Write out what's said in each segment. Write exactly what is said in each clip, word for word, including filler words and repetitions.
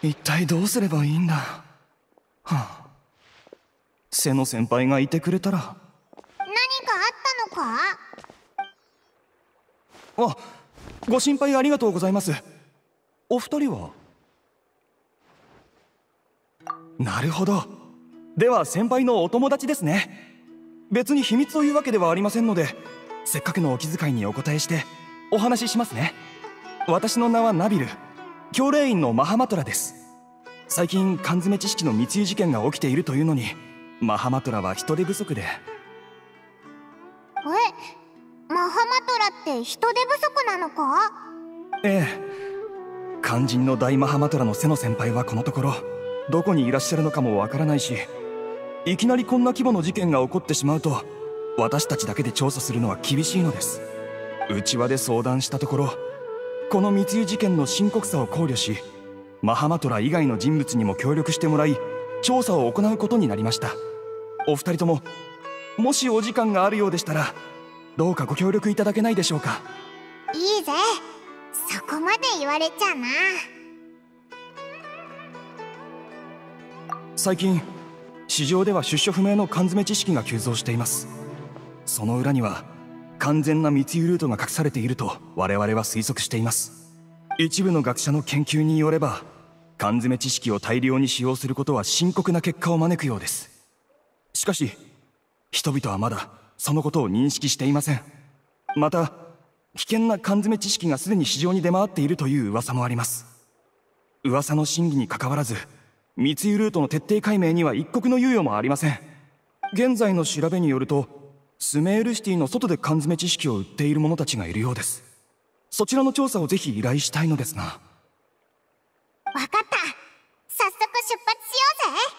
一体どうすればいいんだ。はあ、瀬野先輩がいてくれたら。何かあったのか？ あ、ご心配ありがとうございます。お二人は？なるほど。では先輩のお友達ですね。別に秘密というわけではありませんので、せっかくのお気遣いにお答えしてお話ししますね。私の名はナビル、教令員のマハマトラです。最近缶詰知識の密輸事件が起きているというのに、マハマトラは人手不足で。え、 マハマトラって人手不足なのか？ ええ、肝心の大マハマトラの瀬野先輩はこのところどこにいらっしゃるのかもわからないし、いきなりこんな規模の事件が起こってしまうと私たちだけで調査するのは厳しいのです。内輪で相談したところ、この密輸事件の深刻さを考慮し、マハマトラ以外の人物にも協力してもらい調査を行うことになりました。お二人とももしお時間があるようでしたらどうかご協力いただけないでしょうか。 いいぜ、そこまで言われちゃな。 最近市場では出所不明の缶詰知識が急増しています。その裏には完全な密輸ルートが隠されていると我々は推測しています。一部の学者の研究によれば、缶詰知識を大量に使用することは深刻な結果を招くようです。しかし人々はまだそのことを認識していません。また危険な缶詰知識がすでに市場に出回っているという噂もあります。噂の真偽にかかわらず密輸ルートの徹底解明には一刻の猶予もありません。現在の調べによると、スメールシティの外で缶詰知識を売っている者たちがいるようです。そちらの調査をぜひ依頼したいのですが。 わかった、早速出発しようぜ。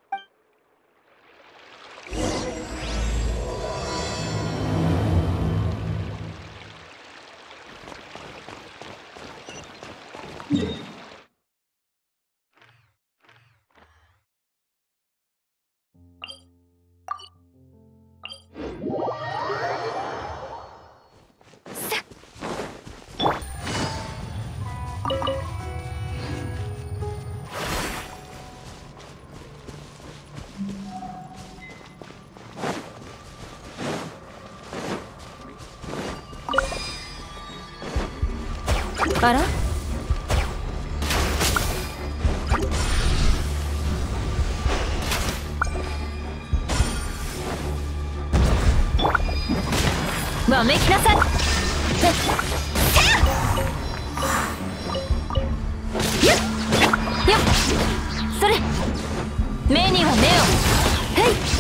あら？わめきなさい。よっよっ、それ、目には目を。へい。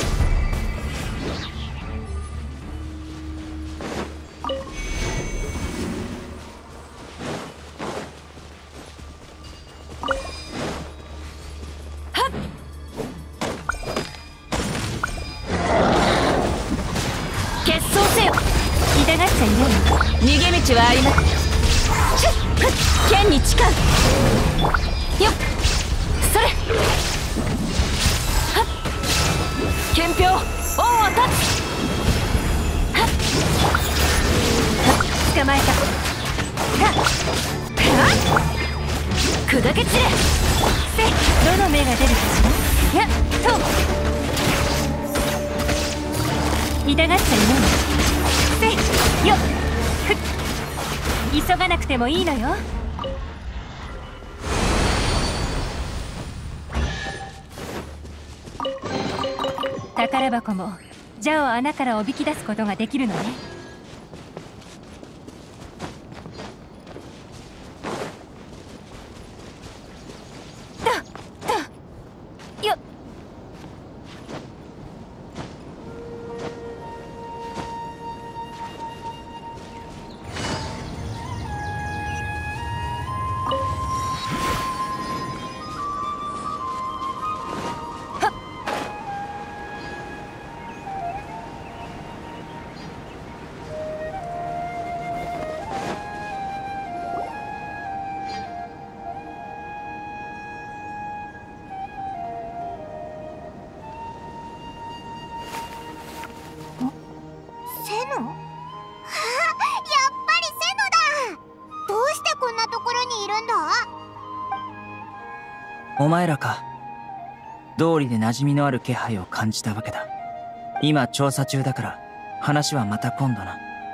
痛がっちゃいない。逃げ道はあります。剣に誓う。よっ、それ。はっ、剣瓢恩を断つ。はっはっ、捕まえた。はっはっ、砕け散れ。せ、どの目が出るかしら。やっと痛がっちゃいない。よっ、ふっ、急がなくてもいいのよ。宝箱も蛇を穴からおびき出すことができるのね。だだよっ、 お前らか。道理で馴染みのある気配を感じたわけだ。今調査中だから話はまた今度な。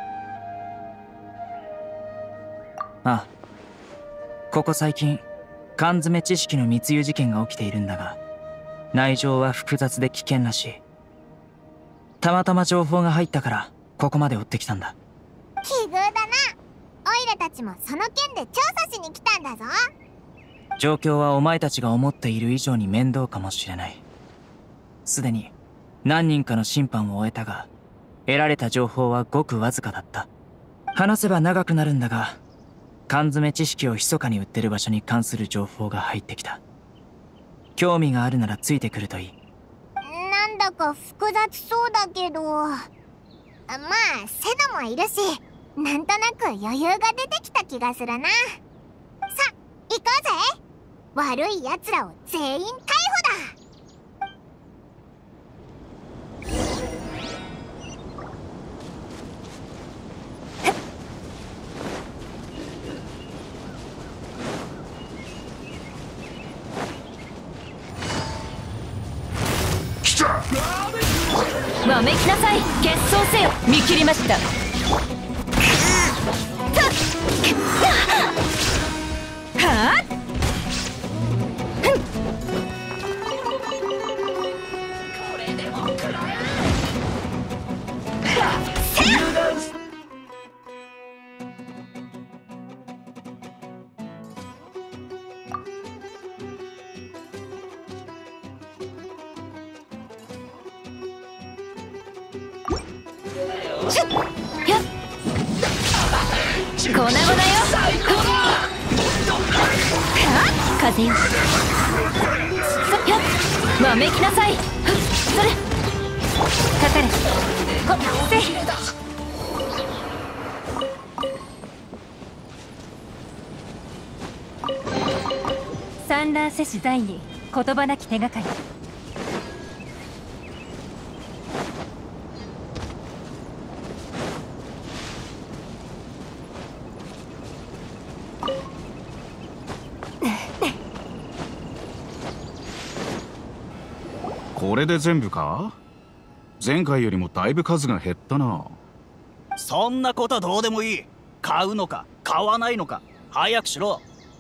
ああ、ここ最近缶詰知識の密輸事件が起きているんだが、内情は複雑で危険らしい。たまたま情報が入ったからここまで追ってきたんだ。 奇遇だな。オイラたちもその件で調査しに来たんだぞ。 状況はお前たちが思っている以上に面倒かもしれない。すでに何人かの審判を終えたが、得られた情報はごくわずかだった。話せば長くなるんだが、缶詰知識を密かに売ってる場所に関する情報が入ってきた。興味があるならついてくるといい。 なんだか複雑そうだけど、まあセドもいるし、なんとなく余裕が出てきた気がするな。さ、行こうぜ。悪い奴らを全員逮捕だ。 わめきなさい。決闘せよ。見切りました。はあ、粉々よ。風よ。そやっ、わめきなさい。それかかれ。こせ産卵せし第二、言葉なき手がかり。 これで全部か？前回よりもだいぶ数が減ったな。 そんなことどうでもいい。買うのか買わないのか早くしろ。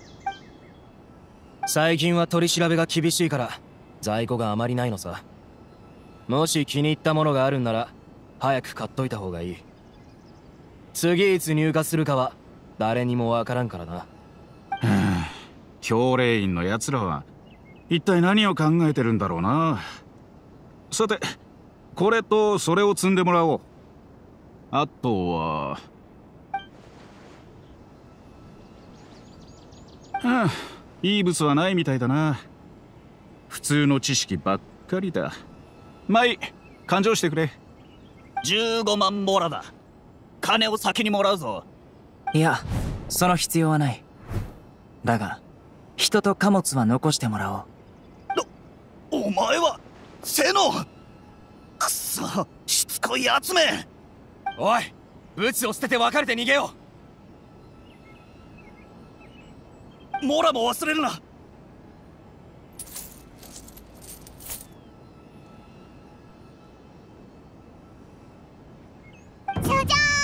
最近は取り調べが厳しいから在庫があまりないのさ。もし気に入ったものがあるんなら早く買っといた方がいい。次いつ入荷するかは誰にもわからんからな。はあ、教令員のやつらは一体何を考えてるんだろうな。さて、これとそれを積んでもらおう。あとは、はあ、いい物はないみたいだな。普通の知識ばっかりだ。まあいい、勘定してくれ。 じゅうごまんモラだ。金を先にもらうぞ。 いや、その必要はない。だが人と貨物は残してもらおう。 お前はセノ。くそ、しつこいやつめ。 おい、ブツを捨てて別れて逃げよう。モラも忘れるな。 じゃじゃーん、パイモン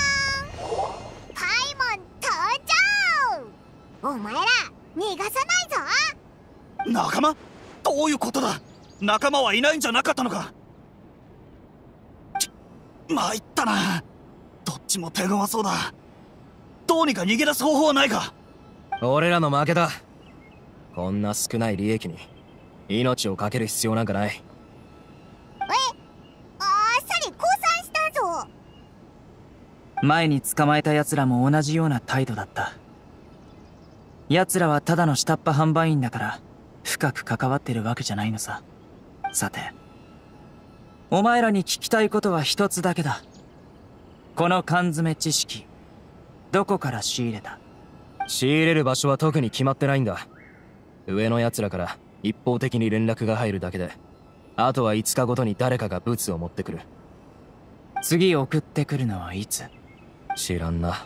登場。お前ら逃がさないぞ。 仲間？どういうことだ。仲間はいないんじゃなかったのか。ち参ったな。どっちも手強そうだ。どうにか逃げ出す方法はないか。 俺らの負けだ。こんな少ない利益に命を懸ける必要なんかない。 え、あっさり降参したぞ。 前に捕まえた奴らも同じような態度だった。奴らはただの下っ端販売員だから深く関わってるわけじゃないのさ。さて、お前らに聞きたいことは一つだけだ。この缶詰知識、どこから仕入れた？ 仕入れる場所は特に決まってないんだ。上の奴らから一方的に連絡が入るだけで、あとはいつかごとに誰かがブツを持ってくる。 次送ってくるのはいつ？ 知らんな。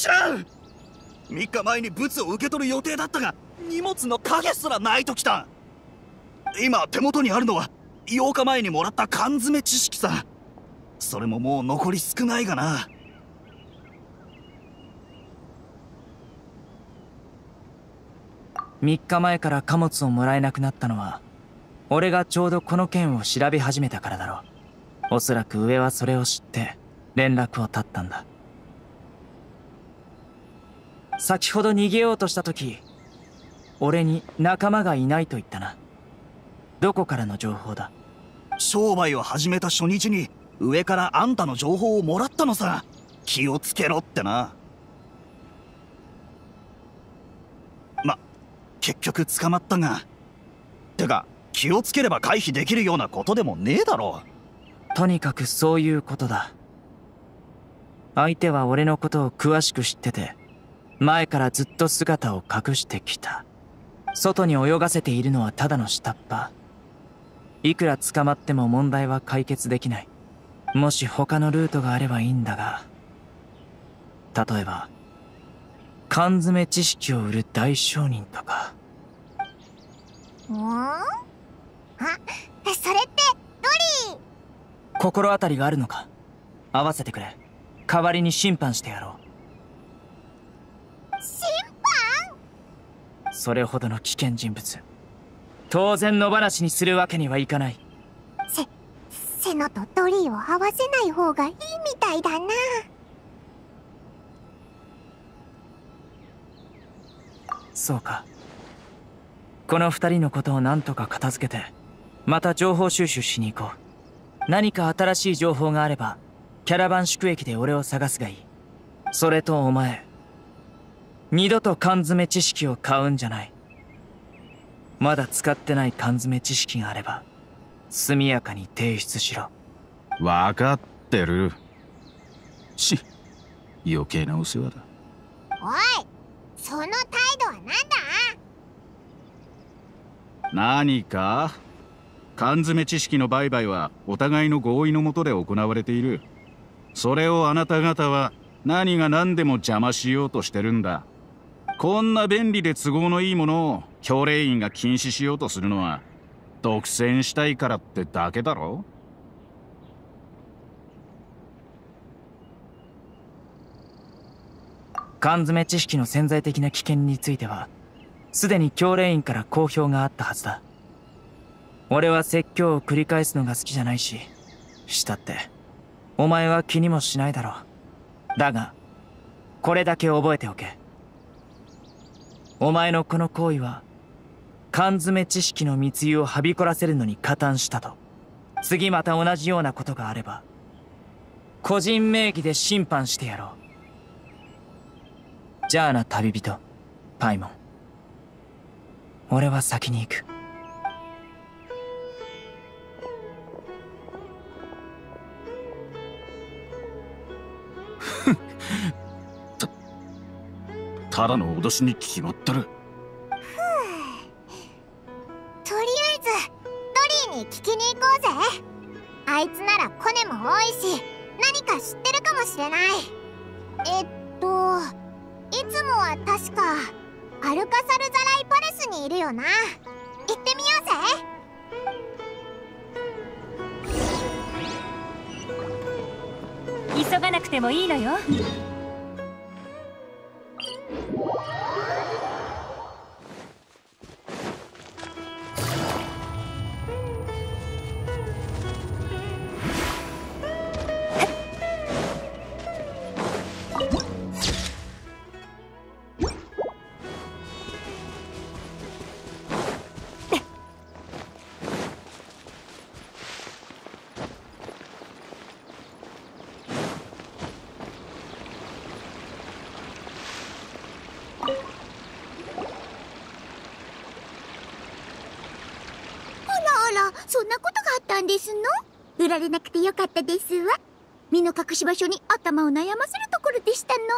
知らん。みっかまえに物を受け取る予定だったが、荷物の影すらないときた。今手元にあるのはようかまえにもらった缶詰知識さ。それももう残り少ないがな。 みっかまえから貨物をもらえなくなったのは俺がちょうどこの件を調べ始めたからだろう。おそらく上はそれを知って連絡を絶ったんだ。先ほど逃げようとした時、俺に仲間がいないと言ったな。どこからの情報だ？ 商売を始めた初日に上からあんたの情報をもらったのさ。気をつけろってな。ま、結局捕まったが。てか気をつければ回避できるようなことでもねえだろ。 とにかくそういうことだ。相手は俺のことを詳しく知ってて、前からずっと姿を隠してきた。外に泳がせているのはただの下っ端。いくら捕まっても問題は解決できない。もし他のルートがあればいいんだが、例えば缶詰知識を売る大商人とか。 んあ、それってドリー。 心当たりがあるのか？合わせてくれ。代わりに審判してやろう。 審判？ それほどの危険人物、当然野放しにするわけにはいかない。 せ、セノとドリーを合わせない方がいいみたいだな。 そうか。この二人のことを何とか片付けて、また情報収集しに行こう。何か新しい情報があれば、キャラバン宿駅で俺を探すがいい。それとお前、二度と缶詰知識を買うんじゃない。まだ使ってない缶詰知識があれば速やかに提出しろ。 わかってるし、余計なお世話だ。 おい、その態度はなんだ？ 何か？缶詰知識の売買はお互いの合意のもとで行われている。それをあなた方は何が何でも邪魔しようとしてるんだ。こんな便利で都合のいいものを教令員が禁止しようとするのは独占したいからってだけだろ。 缶詰知識の潜在的な危険についてはすでに教令員から公表があったはずだ。俺は説教を繰り返すのが好きじゃないし、したってお前は気にもしないだろう。だがこれだけ覚えておけ。お前のこの行為は缶詰知識の密輸をはびこらせるのに加担したと。次また同じようなことがあれば個人名義で審判してやろう。じゃあな旅人パイモン、俺は先に行く。 ただの脅しに決まってる。 とりあえずドリーに聞きに行こうぜ。あいつならコネも多いし何か知ってるかもしれない。えっといつもは確かアルカサルザライパレスにいるよな。行ってみよ急がなくてもいいのよ。 そんなことがあったんですの？売られなくてよかったですわ。身の隠し場所に頭を悩ませるところでしたの。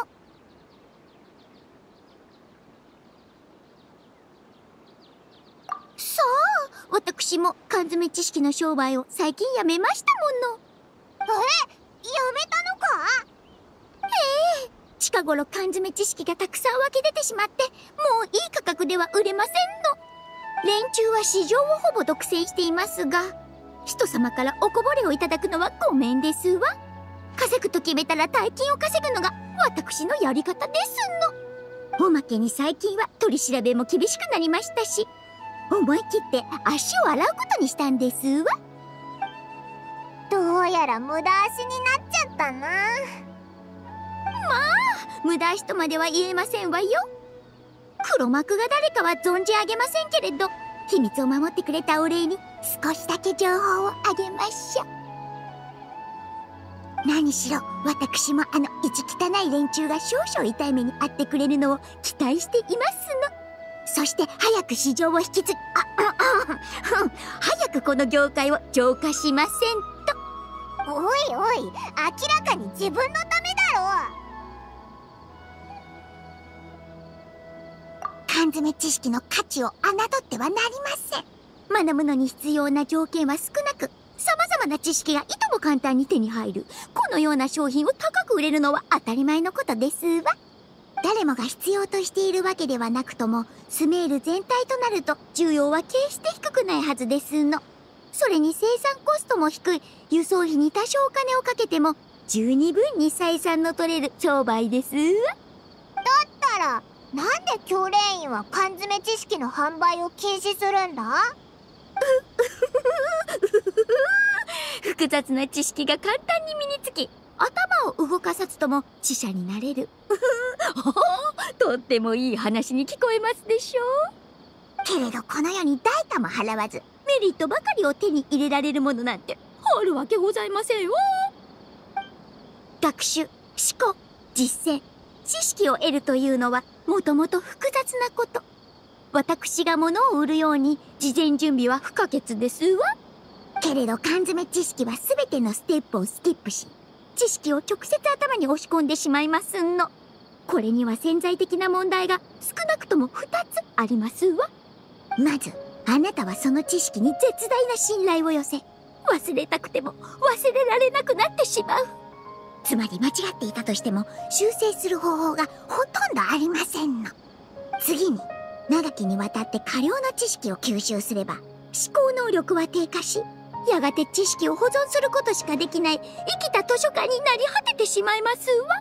さあ、私も缶詰知識の商売を最近やめましたもの。え、やめたのか？ええ、 近頃缶詰知識がたくさん湧き出てしまって、もういい価格では売れませんの。連中は市場をほぼ独占していますが、人様からおこぼれをいただくのはごめんですわ。稼ぐと決めたら大金を稼ぐのが私のやり方ですの。おまけに最近は取り調べも厳しくなりましたし、思い切って足を洗うことにしたんですわ。どうやら無駄足になっちゃったな。まあ無駄足とまでは言えませんわよ。黒幕が誰かは存じ上げませんけれど、秘密を守ってくれたお礼に少しだけ情報をあげましょう。何しろ私もあの意地汚い連中が少々痛い目に遭ってくれるのを期待していますの。そして早く市場を引き継ぎ、あああ早くこの業界を浄化しませんと。おいおい、明らかに自分のためだろう。缶詰知識の価値を侮ってはなりません。学ぶのに必要な条件は少なく、様々な知識がいとも簡単に手に入る。このような商品を高く売れるのは当たり前のことですわ。誰もが必要としているわけではなくとも、スメール全体となると需要は決して低くないはずですの。それに生産コストも低い、輸送費に多少お金をかけても十二分に採算の取れる商売ですわ。だったらなんで教練員は缶詰知識の販売を禁止するんだ？複雑な知識が簡単に身につき、頭を動かさずとも知者になれる。とってもいい話に聞こえますでしょう。けれどこの世に代価も払わずメリットばかりを手に入れられるものなんてあるわけございませんよ。学習、思考、実践、知識を得るというのはもともと複雑なこと。私が物を売るように事前準備は不可欠ですわ。けれど缶詰知識は全てのステップをスキップし、知識を直接頭に押し込んでしまいますの。これには潜在的な問題が少なくともふたつありますわ。まず、あなたはその知識に絶大な信頼を寄せ、忘れたくても忘れられなくなってしまう。つまり間違っていたとしても修正する方法がほとんどありませんの。次に、長きにわたって過量の知識を吸収すれば思考能力は低下し、やがて知識を保存することしかできない生きた図書館になり果ててしまいますわ。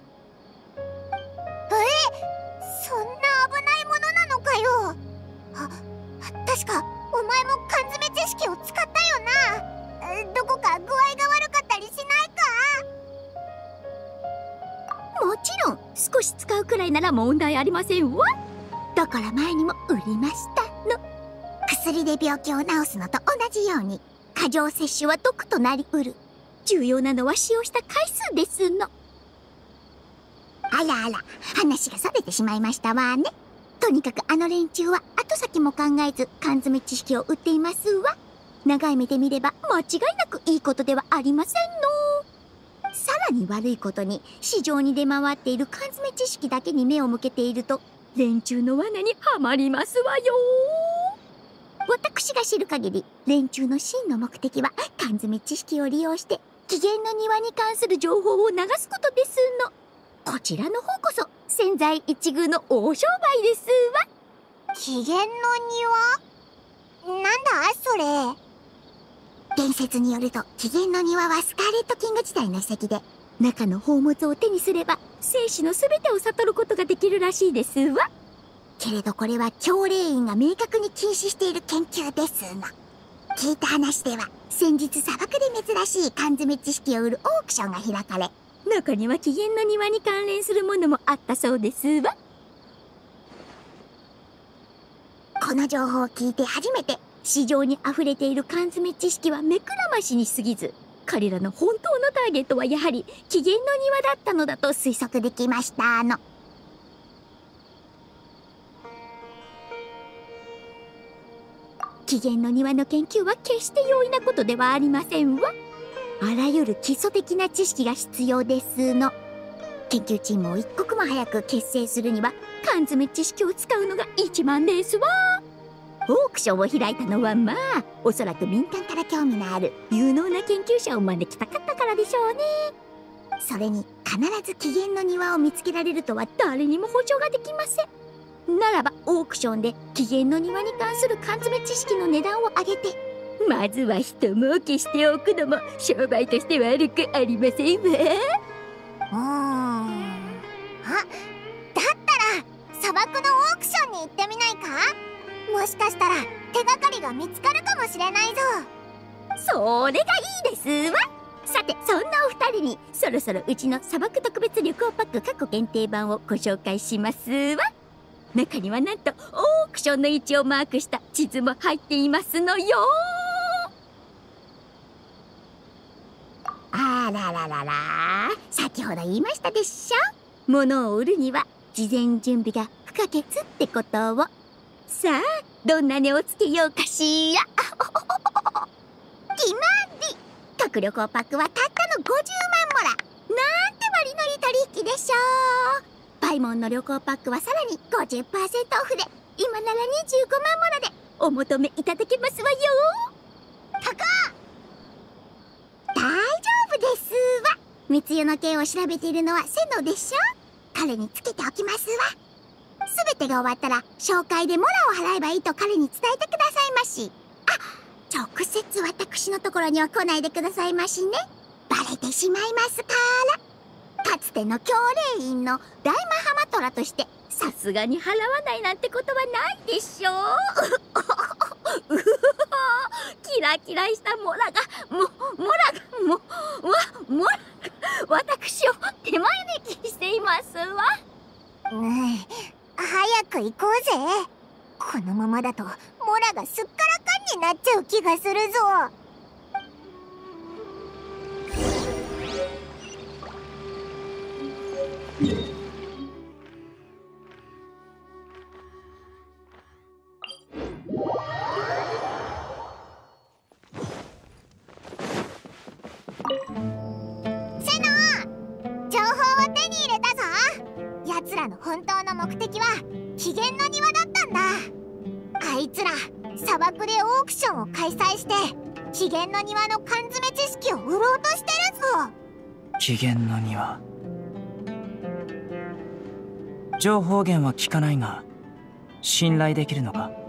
え、そんな危ないものなのかよ。あ、確かお前も缶詰知識を使ったよな。どこか具合が悪かったりしないか？もちろん少し使うくらいなら問題ありませんわ。だから前にも売りましたの。薬で病気を治すのと同じように過剰摂取は毒となりうる。重要なのは使用した回数ですの。あらあら、話がそれてしまいましたわね。とにかくあの連中は後先も考えず缶詰知識を売っていますわ。長い目で見れば間違いなくいいことではありませんの。さらに悪いことに、市場に出回っている缶詰知識だけに目を向けていると連中の罠にはまりますわよ。私が知る限り、連中の真の目的は缶詰知識を利用して紀元の庭に関する情報を流すことですの。こちらの方こそ千載一遇の大商売ですわ。紀元の庭？なんだそれ。伝説によると紀元の庭はスカーレットキング時代の遺跡で、中の宝物を手にすれば生死の全てを悟ることができるらしいですわ。けれどこれは教令員が明確に禁止している研究ですの。聞いた話では先日砂漠で珍しい缶詰知識を売るオークションが開かれ、中には紀元の庭に関連するものもあったそうですわ。この情報を聞いて初めて、市場に溢れている缶詰知識は目くらましに過ぎず、彼らの本当のターゲットはやはり紀元の庭だったのだと推測できましたの。紀元の庭の研究は決して容易なことではありませんわ。あらゆる基礎的な知識が必要ですの。研究チームを一刻も早く結成するには缶詰知識を使うのが一番ですわ。オークションを開いたのはまあ、おそらく民間から興味のある有能な研究者を招きたかったからでしょうね。 それに必ず機嫌の庭を見つけられるとは誰にも保証ができません。ならばオークションで機嫌の庭に関する缶詰知識の値段を上げて、まずは一儲けしておくのも商売として悪くありませんわ。うーん、 あ、だったら砂漠のオークションに行ってみないか？もしかしたら手がかりが見つかるかもしれないぞ。 それがいいですわ。さて、そんなお二人にそろそろうちの砂漠特別旅行パック過去限定版をご紹介しますわ。中にはなんとオークションの位置をマークした地図も入っていますのよ。あらららら、先ほど言いましたでしょ。物を売るには事前準備が不可欠ってことを。さあ、どんな値をつけようかしら。決まり。各旅行パックはたったのごじゅうまんモラ。なんて割のいい取引でしょう。パイモンの旅行パックはさらに ごじゅっパーセント オフで、今ならにじゅうごまんモラでお求めいただけますわよ。 高っ。 大丈夫ですわ。密輸の件を調べているのはセノでしょ。彼につけておきますわ。すべてが終わったら紹介でモラを払えばいいと彼に伝えてくださいまし。あ、直接私のところには来ないでくださいましね。バレてしまいますから。かつての教令員の大マハマトラとしてさすがに払わないなんてことはないでしょう。うキラキラしたモラがもモラがもわモラが私を手招きしていますわ。 うん、早く行こうぜ。このままだとモラがすっからかんになっちゃう気がするぞ。セノ、情報を手に入れたぞ。奴らの本当の目的は機嫌の庭だったんだ。あいつら砂漠でオークションを開催して機嫌の庭の缶詰知識を売ろうとしてるぞ。 機嫌の庭。情報源は聞かないが信頼できるのか？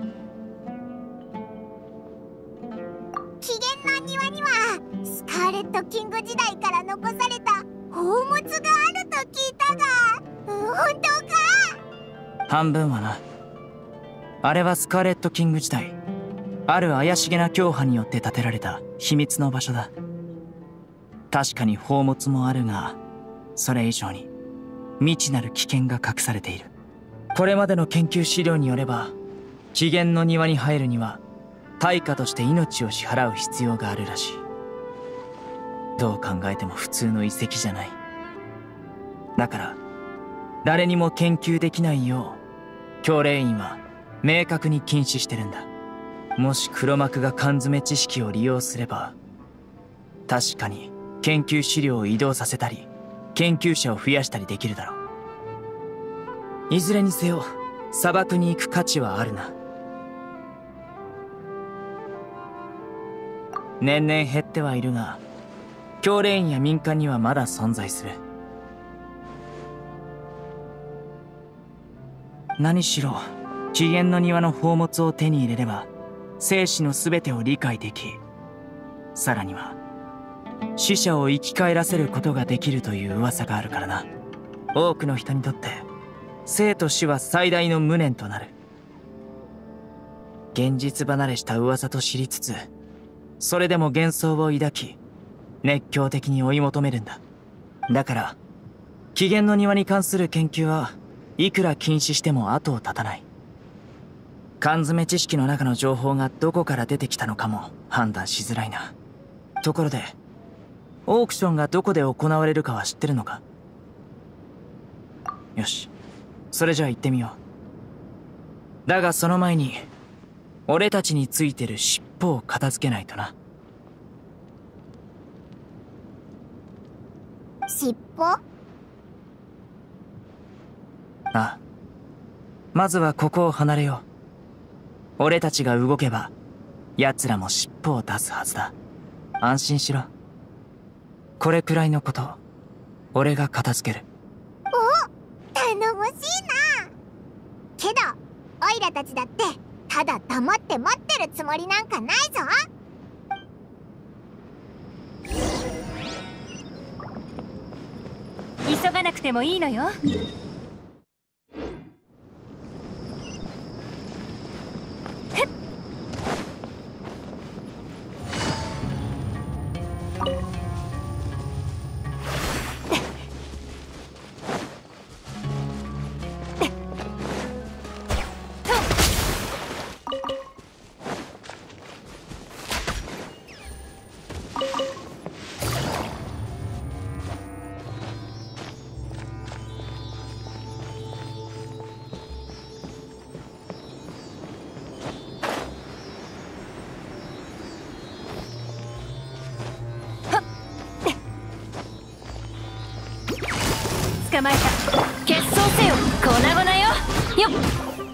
機嫌の庭にはスカーレットキング時代から残された宝物があると聞いたが、本当か？ 半分はな。あれはスカーレットキング時代、ある怪しげな教派によって建てられた秘密の場所だ。確かに宝物もあるが、それ以上に未知なる危険が隠されている。これまでの研究資料によれば、機嫌の庭に入るには対価として命を支払う必要があるらしい。どう考えても普通の遺跡じゃない。だから誰にも研究できないよう教令員は明確に禁止してるんだ。もし黒幕が缶詰知識を利用すれば、確かに研究資料を移動させたり研究者を増やしたりできるだろう。いずれにせよ砂漠に行く価値はあるな。年々減ってはいるが、教令員や民間にはまだ存在する。何しろ機嫌の庭の宝物を手に入れれば生死の全てを理解でき、さらには死者を生き返らせることができるという噂があるからな。多くの人にとって生と死は最大の無念となる。現実離れした噂と知りつつ、それでも幻想を抱き熱狂的に追い求めるんだ。だから機嫌の庭に関する研究はいくら禁止しても後を絶たない。缶詰知識の中の情報がどこから出てきたのかも判断しづらいな。ところでオークションがどこで行われるかは知ってるのか？よし、それじゃあ行ってみよう。だがその前に俺たちについてる尻尾を片付けないとな。 尻尾？ ああ、まずはここを離れよう。俺たちが動けば奴らも尻尾を出すはずだ。安心しろ。これくらいのこと俺が片付ける。 お、頼もしいな。けどオイラたちだってただ黙って待ってるつもりなんかないぞ。 急がなくてもいいのよ。捕まえた。決闘せよ粉々よ。よっ。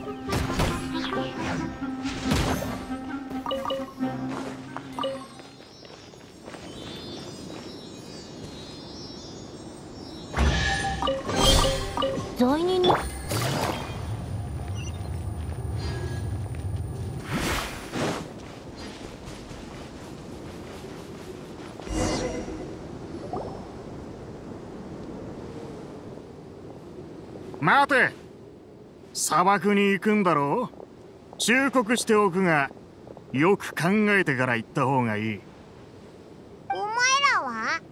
罪人の待て、砂漠に行くんだろう。忠告しておくが、よく考えてから行った方がいい。 お前ら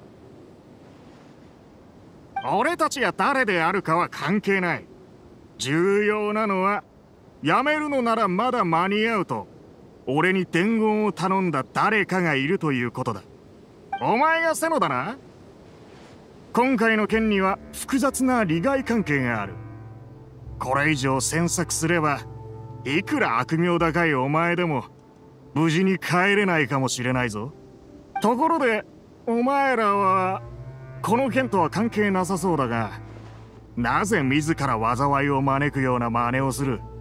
は？ 俺たちが誰であるかは関係ない。重要なのは、やめるのならまだ間に合うと俺に伝言を頼んだ誰かがいるということだ。お前がセノだな。今回の件には複雑な利害関係がある。これ以上詮索すれば、いくら悪名高いお前でも無事に帰れないかもしれないぞ。ところでお前らはこの件とは関係なさそうだが、なぜ自ら災いを招くような真似をする？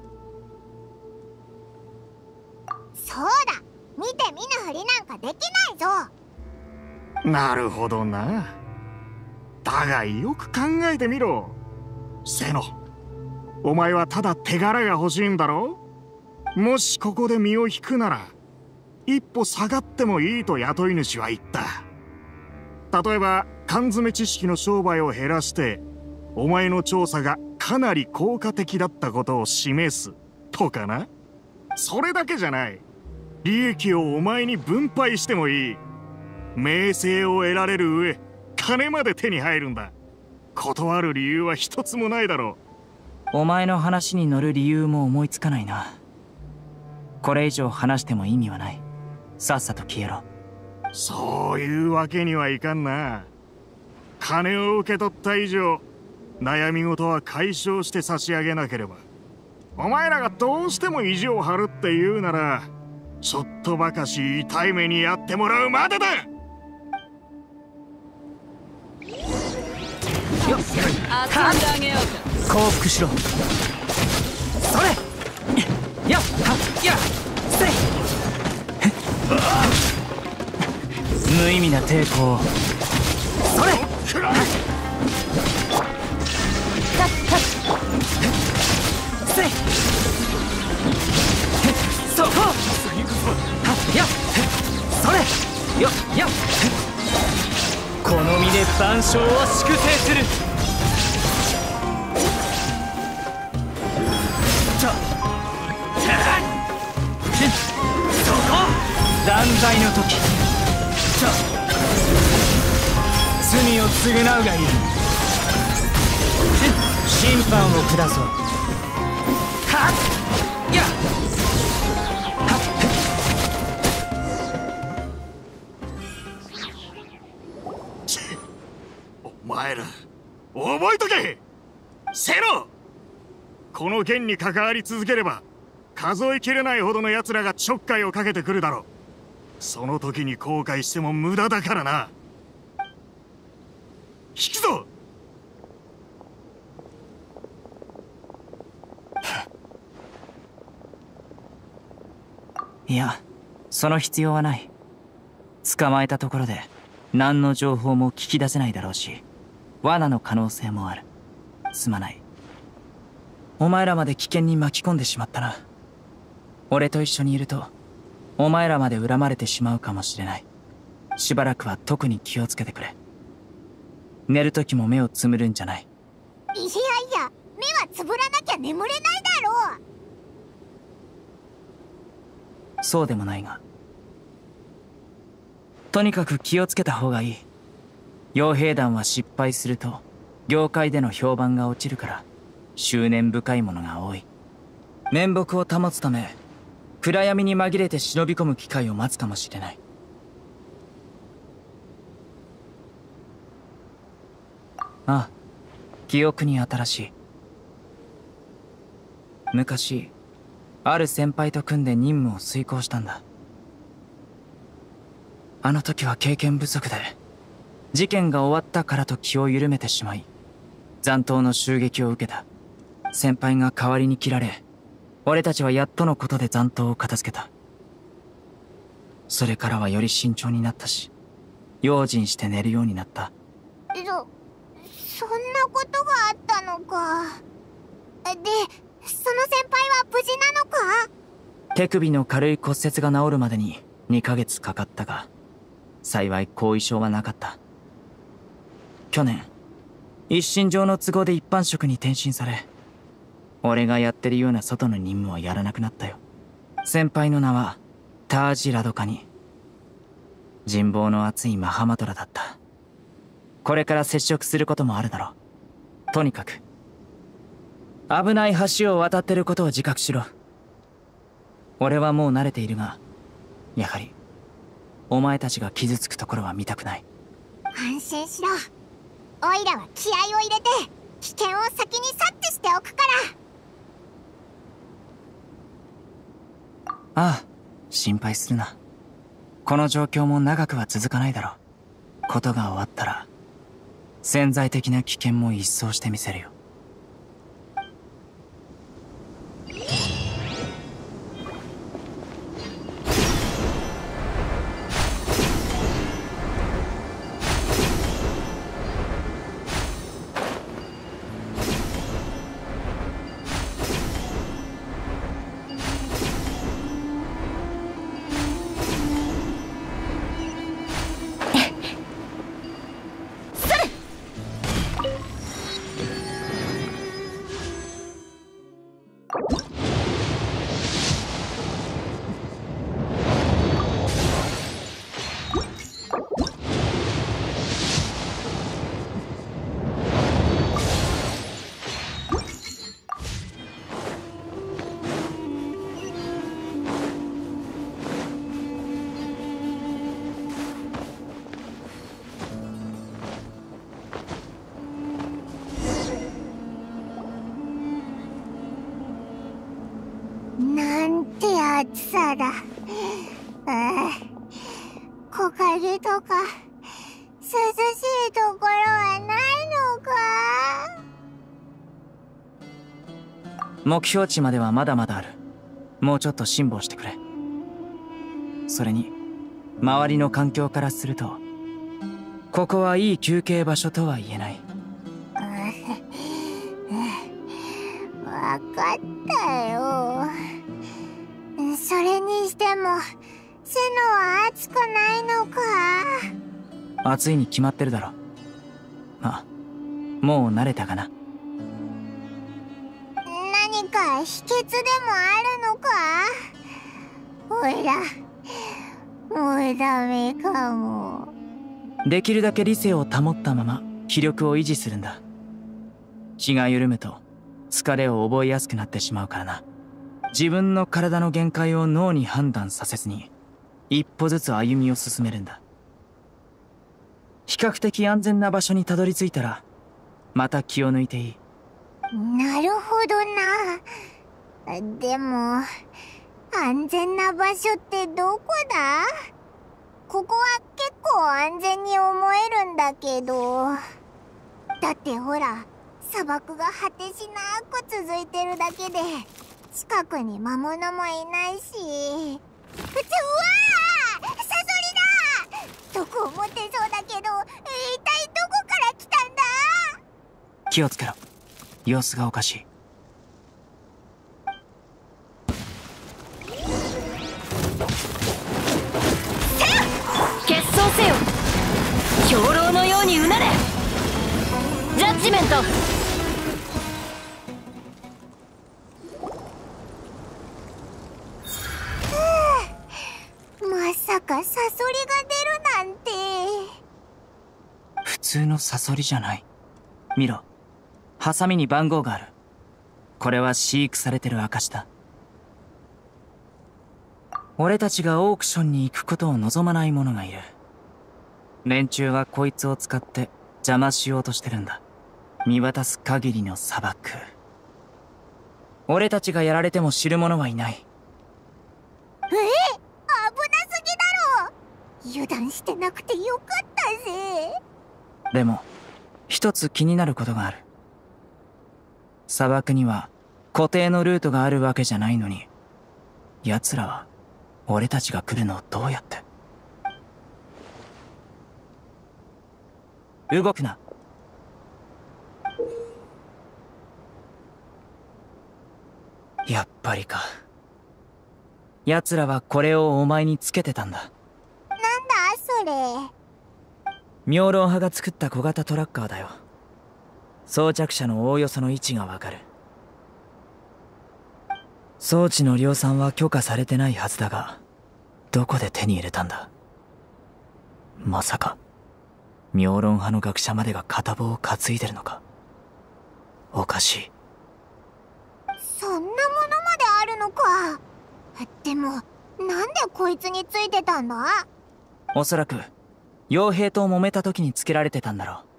そうだ、見て見ぬふりなんかできないぞ。 なるほどな。だがよく考えてみろ。セノ、お前はただ手柄が欲しいんだろう。もしここで身を引くなら一歩下がってもいいと雇い主は言った。例えば缶詰知識の商売を減らしてお前の調査がかなり効果的だったことを示すとかな。それだけじゃない。利益をお前に分配してもいい。名声を得られる上金まで手に入るんだ。断る理由は一つもないだろう。お前の話に乗る理由も思いつかないな。これ以上話しても意味はない。さっさと消えろ。 そういうわけにはいかんな。金を受け取った以上悩み事は解消して差し上げなければ。お前らがどうしても意地を張るって言うなら、ちょっとばかし痛い目にやってもらうまでだ。 よっ、遊んであげようか。 降伏しろ。それよっはっやせい。無意味な抵抗を。それはっはっせい。そこはっやそれよっやっ。この身で万象を粛清する。ちょそこ断罪の時。ちょ罪を償うがいい。審判を下そう。はっやお前ら覚えとけ。セノ、この件に関わり続ければ数えきれないほどの奴らがちょっかいをかけてくるだろう。その時に後悔しても無駄だからな。引くぞ。 いや、その必要はない。捕まえたところで何の情報も聞き出せないだろうし、 罠の可能性もある。すまない。お前らまで危険に巻き込んでしまったな。俺と一緒にいるとお前らまで恨まれてしまうかもしれない。しばらくは特に気をつけてくれ。寝る時も目をつむるんじゃない。 いやいや、目はつぶらなきゃ眠れないだろう。 そうでもないが、とにかく気をつけた方がいい。傭兵団は失敗すると業界での評判が落ちるから執念深いものが多い。面目を保つため暗闇に紛れて忍び込む機会を待つかもしれない。ああ、記憶に新しい。昔ある先輩と組んで任務を遂行したんだ。あの時は経験不足で事件が終わったからと気を緩めてしまい残党の襲撃を受けた。先輩が代わりに切られ、俺たちはやっとのことで残党を片付けた。それからはより慎重になったし、用心して寝るようになった。 そ、そんなことがあったのか。で、その先輩は無事なのか？ 手首の軽い骨折が治るまでににかげつかかったが、幸い後遺症はなかった。去年一身上の都合で一般職に転身され、俺がやってるような外の任務はやらなくなったよ。先輩の名はタージ・ラドカニ。人望の厚いマハマトラだった。これから接触することもあるだろう。とにかく危ない橋を渡ってることを自覚しろ。俺はもう慣れているが、やはりお前たちが傷つくところは見たくない。 安心しろ。オイラは気合を入れて危険を先に察知しておくから。 ああ、心配するな。この状況も長くは続かないだろう。ことが終わったら潜在的な危険も一掃してみせるよ。 なんて暑さだ。ああ、木陰とか涼しいところはないのか？ 目標値まではまだまだある。もうちょっと辛抱してくれ。それに周りの環境からするとここはいい休憩場所とは言えない。 わかったよ。それにしてもセノは暑くないのか？ 暑いに決まってるだろ。あ、もう慣れたかな。 何か秘訣でもあるのか？おいらもうダメかも。 できるだけ理性を保ったまま気力を維持するんだ。気が緩むと疲れを覚えやすくなってしまうからな。自分の体の限界を脳に判断させずに一歩ずつ歩みを進めるんだ。比較的安全な場所にたどり着いたらまた気を抜いていい。 なるほどな。でも安全な場所ってどこだ？ここは結構安全に思えるんだけど。だってほら、砂漠が果てしなく続いてるだけで近くに魔物もいないし。うわあ、サソリだ！毒を持ってそうだけど、一体どこから来たんだ？ 気をつけろ。様子がおかしい。 決闘せよ。兵糧のようにうなれ。ジャッジメント。 まさかサソリが出るなんて。 普通のサソリじゃない。見ろ、ハサミに番号がある。これは飼育されてる証だ。俺たちがオークションに行くことを望まない者がいる。連中はこいつを使って邪魔しようとしてるんだ。見渡す限りの砂漠。俺たちがやられても知る者はいない。 え危なすぎだろ。油断してなくてよかったぜ。 でも一つ気になることがある。砂漠には固定のルートがあるわけじゃないのに、奴らは俺たちが来るのをどうやって。動くな。やっぱりか。奴らはこれをお前につけてたんだ。 なんだそれ。 妙論派が作った小型トラッカーだよ。装着者のおおよその位置がわかる。装置の量産は許可されてないはずだが、どこで手に入れたんだ。まさか妙論派の学者までが片棒を担いでるのか。おかしい。 そんなものまであるのか。でもなんでこいつについてたんだ。 おそらく傭兵と揉めた時につけられてたんだろう。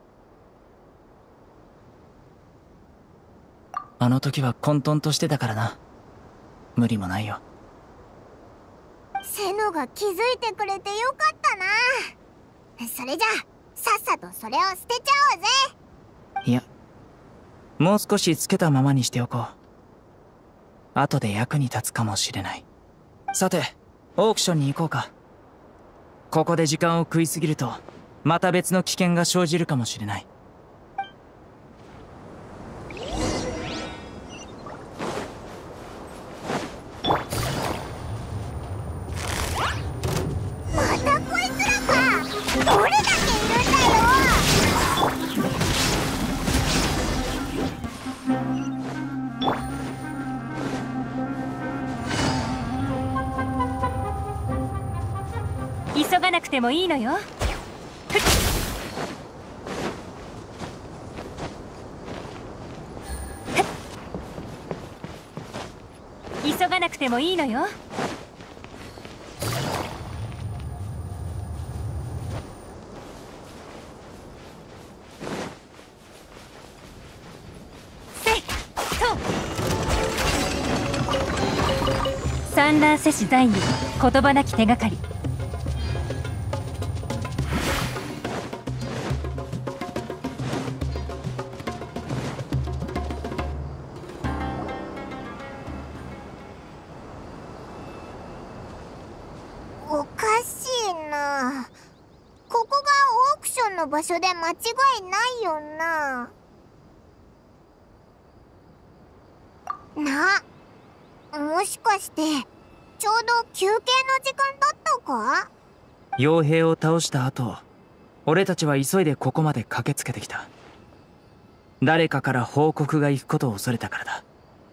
あの時は混沌としてたからな。無理もないよ。 セノが気づいてくれてよかったな。それじゃさっさとそれを捨てちゃおうぜ。 いや、もう少しつけたままにしておこう。後で役に立つかもしれない。さて、オークションに行こうか。ここで時間を食いすぎるとまた別の危険が生じるかもしれない。 またこいつらか。どれだけいるんだよ。 急がなくてもいいのよ。急がなくてもいいのよ。せいと産卵せし在に言葉なき手がかり。 おかしいな。ここがオークションの場所で間違いないよな。な、もしかしてちょうど休憩の時間だったか。 傭兵を倒した後、俺たちは急いでここまで駆けつけてきた。誰かから報告が行くことを恐れたからだ。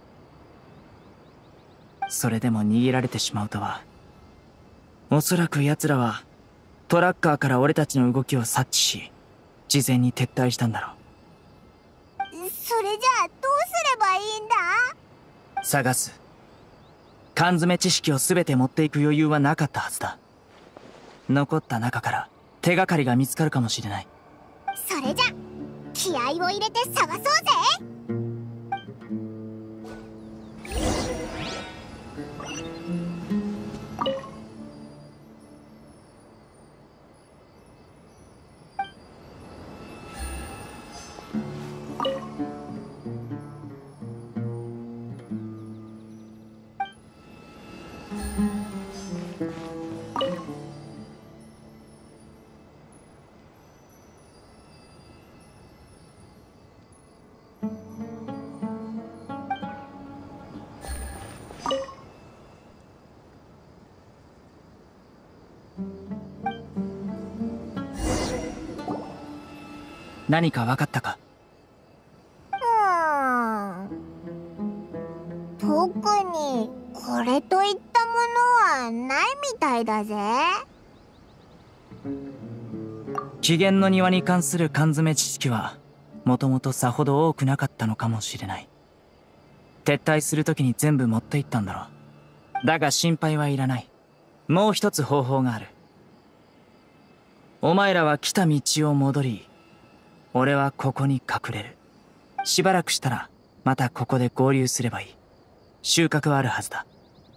それでも逃げられてしまうとは。おそらく奴らはトラッカーから俺たちの動きを察知し、事前に撤退したんだろう。それじゃあどうすればいいんだ。 探す。缶詰知識を全て持っていく余裕はなかったはずだ。残った中から手がかりが見つかるかもしれない。 それじゃ気合を入れて探そうぜ。 何か分かったか？ うーん、特にこれといったものはないみたいだぜ。 紀元の庭に関する缶詰知識はもともとさほど多くなかったのかもしれない。撤退する時に全部持っていったんだろう。だが心配はいらない。もう一つ方法がある。お前らは来た道を戻り、俺はここに隠れる。しばらくしたらまたここで合流すればいい。収穫はあるはずだ。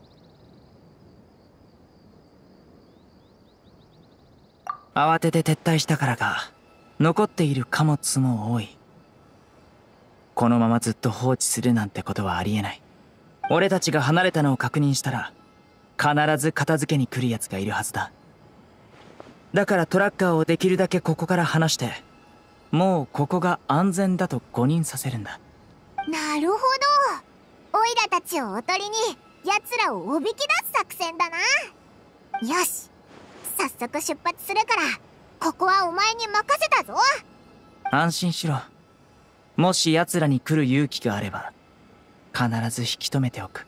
慌てて撤退したからか残っている貨物も多い。このままずっと放置するなんてことはありえない。俺たちが離れたのを確認したら必ず片付けに来る奴がいるはずだ。だからトラッカーをできるだけここから離して、もうここが安全だと誤認させるんだ。 なるほど。オイラたちをおとりに奴らをおびき出す作戦だな。よし、早速出発するからここはお前に任せたぞ。 安心しろ。もし奴らに来る勇気があれば必ず引き止めておく。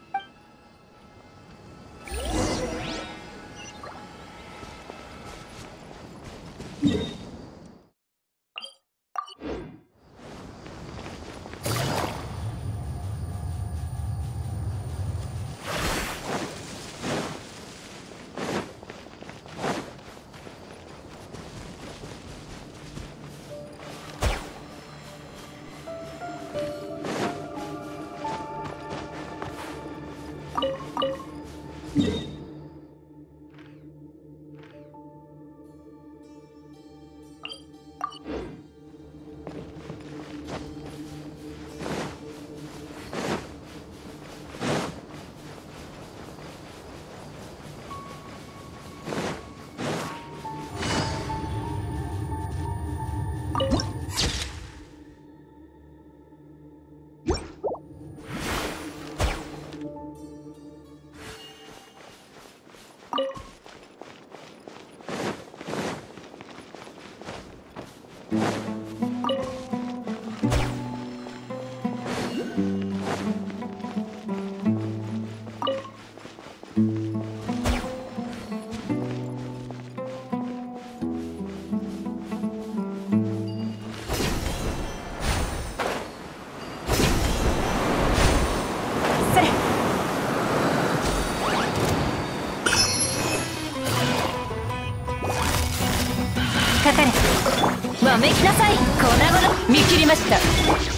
わめきなさい。粉々見切りました。終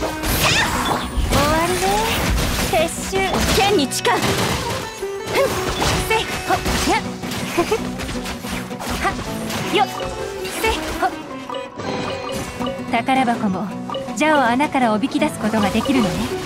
わるね。撤収。剣に近う。ふんせほやはよせほ。宝箱も蛇を穴からおびき出すことができるのね。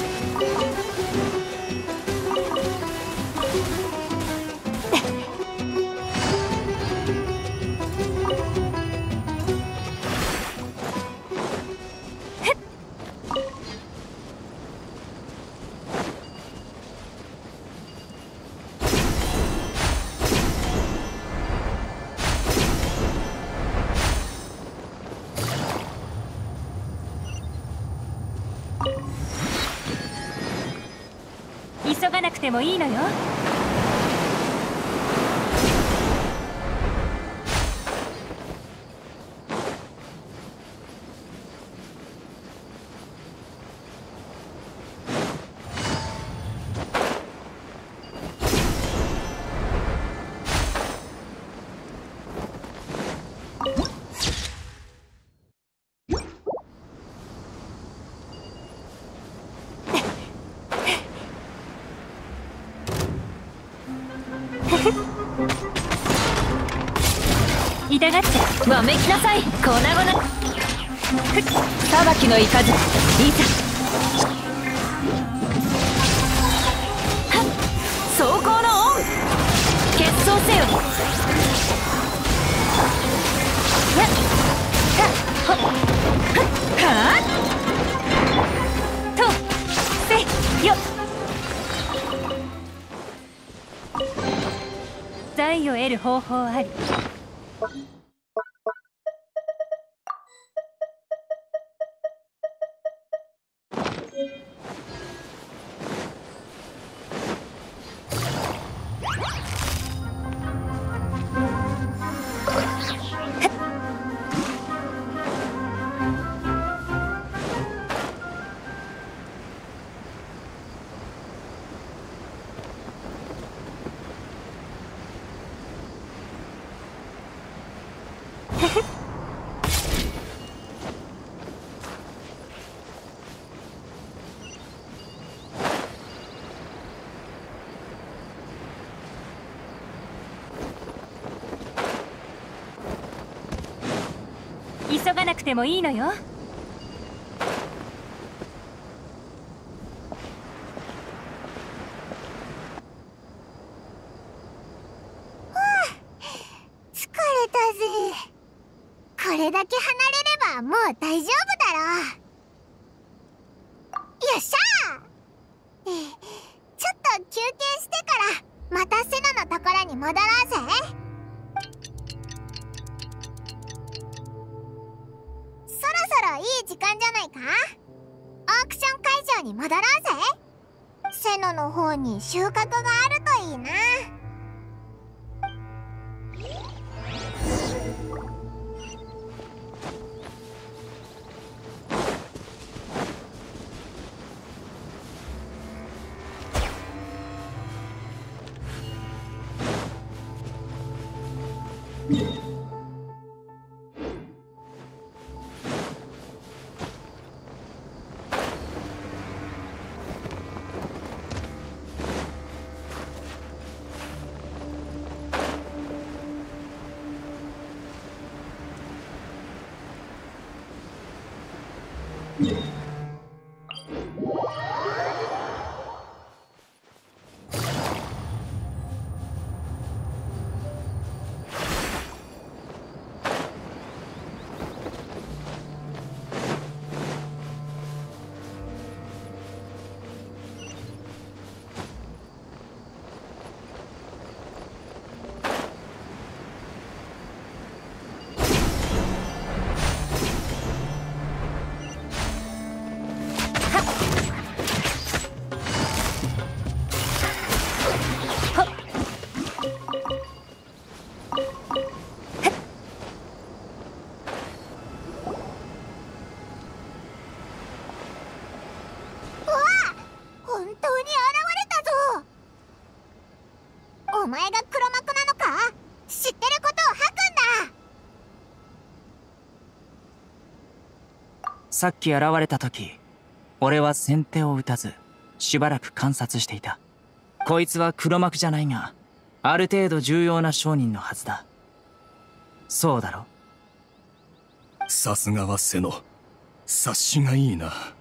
急がなくてもいいのよ。痛がってわめきなさい。粉々裁きのいかずいざ。はっ走行のオン。決闘せよ。やっはっはっはっとせよっ。財を得る方法あり。 急がなくてもいいのよ。 疲れたぜ。これだけ離れればもう大丈夫だろう。よっしゃー。えちょっと休憩してからまたセノのところに戻ろうぜ。そろそろいい時間じゃないか。オークション会場に戻ろうぜ。セノの方に収穫があるといいな。お前が黒幕なのか？知ってることを吐くんだ。 さっき現れた時、俺は先手を打たずしばらく観察していた。こいつは黒幕じゃないが、ある程度重要な商人のはずだ。そうだろ？ さすがはセノ、察しがいいな。は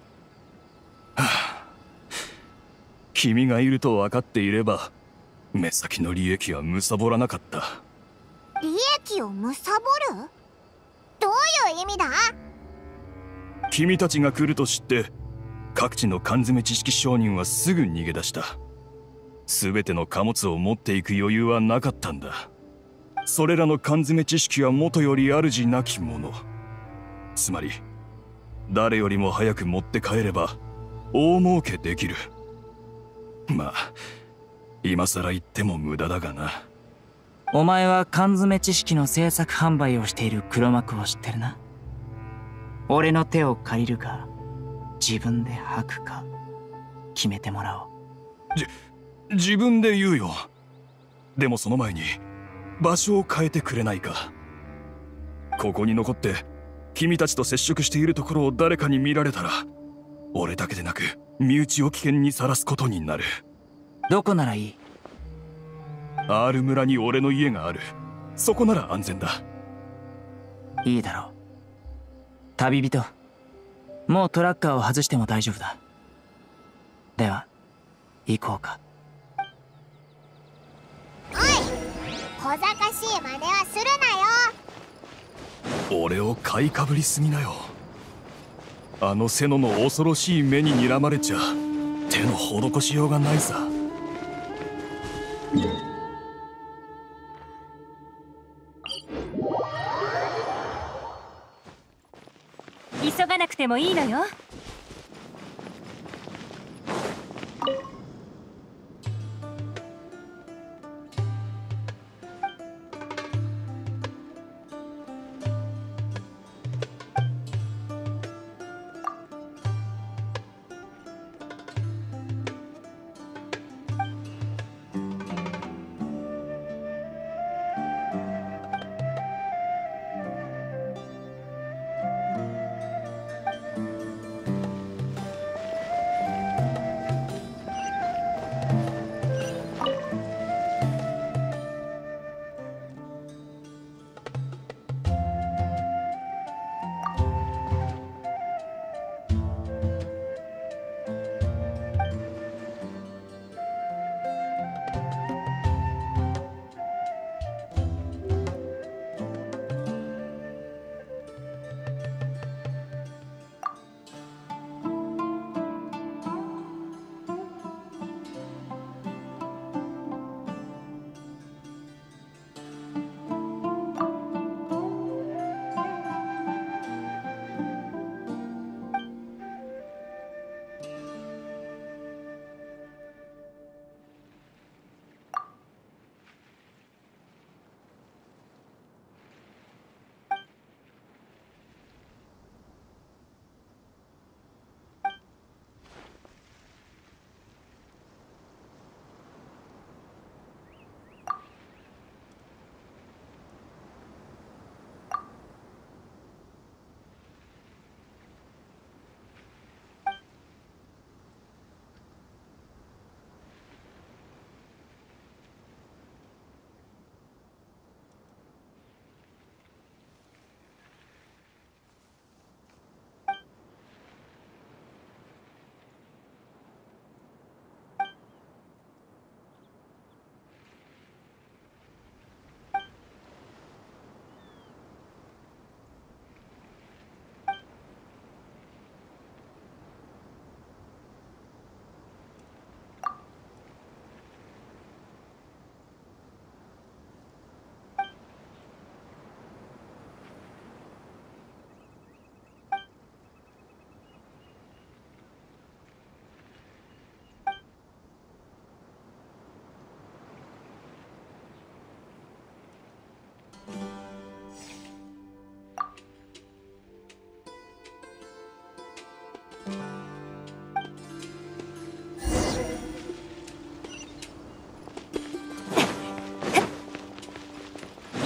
あ、君がいると分かっていれば目先の利益は貪らなかった。 利益を貪る？どういう意味だ？ 君たちが来ると知って各地の缶詰知識商人はすぐ逃げ出した。全ての貨物を持っていく余裕はなかったんだ。それらの缶詰知識はもとより主なきもの。つまり誰よりも早く持って帰れば大儲けできる。まあ今さら言っても無駄だがな。 お前は缶詰知識の製作販売をしている黒幕を知ってるな。俺の手を借りるか自分で吐くか決めてもらおう。 じ自分で言うよ。でもその前に場所を変えてくれないか。ここに残って君たちと接触しているところを誰かに見られたら俺だけでなく身内を危険にさらすことになる。 どこならいい？ R 村に俺の家がある。そこなら安全だ。 いいだろう。旅人、もうトラッカーを外しても大丈夫だ。では行こうか。 おい、小賢しい真似はするなよ。 俺を買いかぶりすぎなよ。あのセノの恐ろしい目に睨まれちゃ手の施しようがないさ。 急がなくてもいいのよ。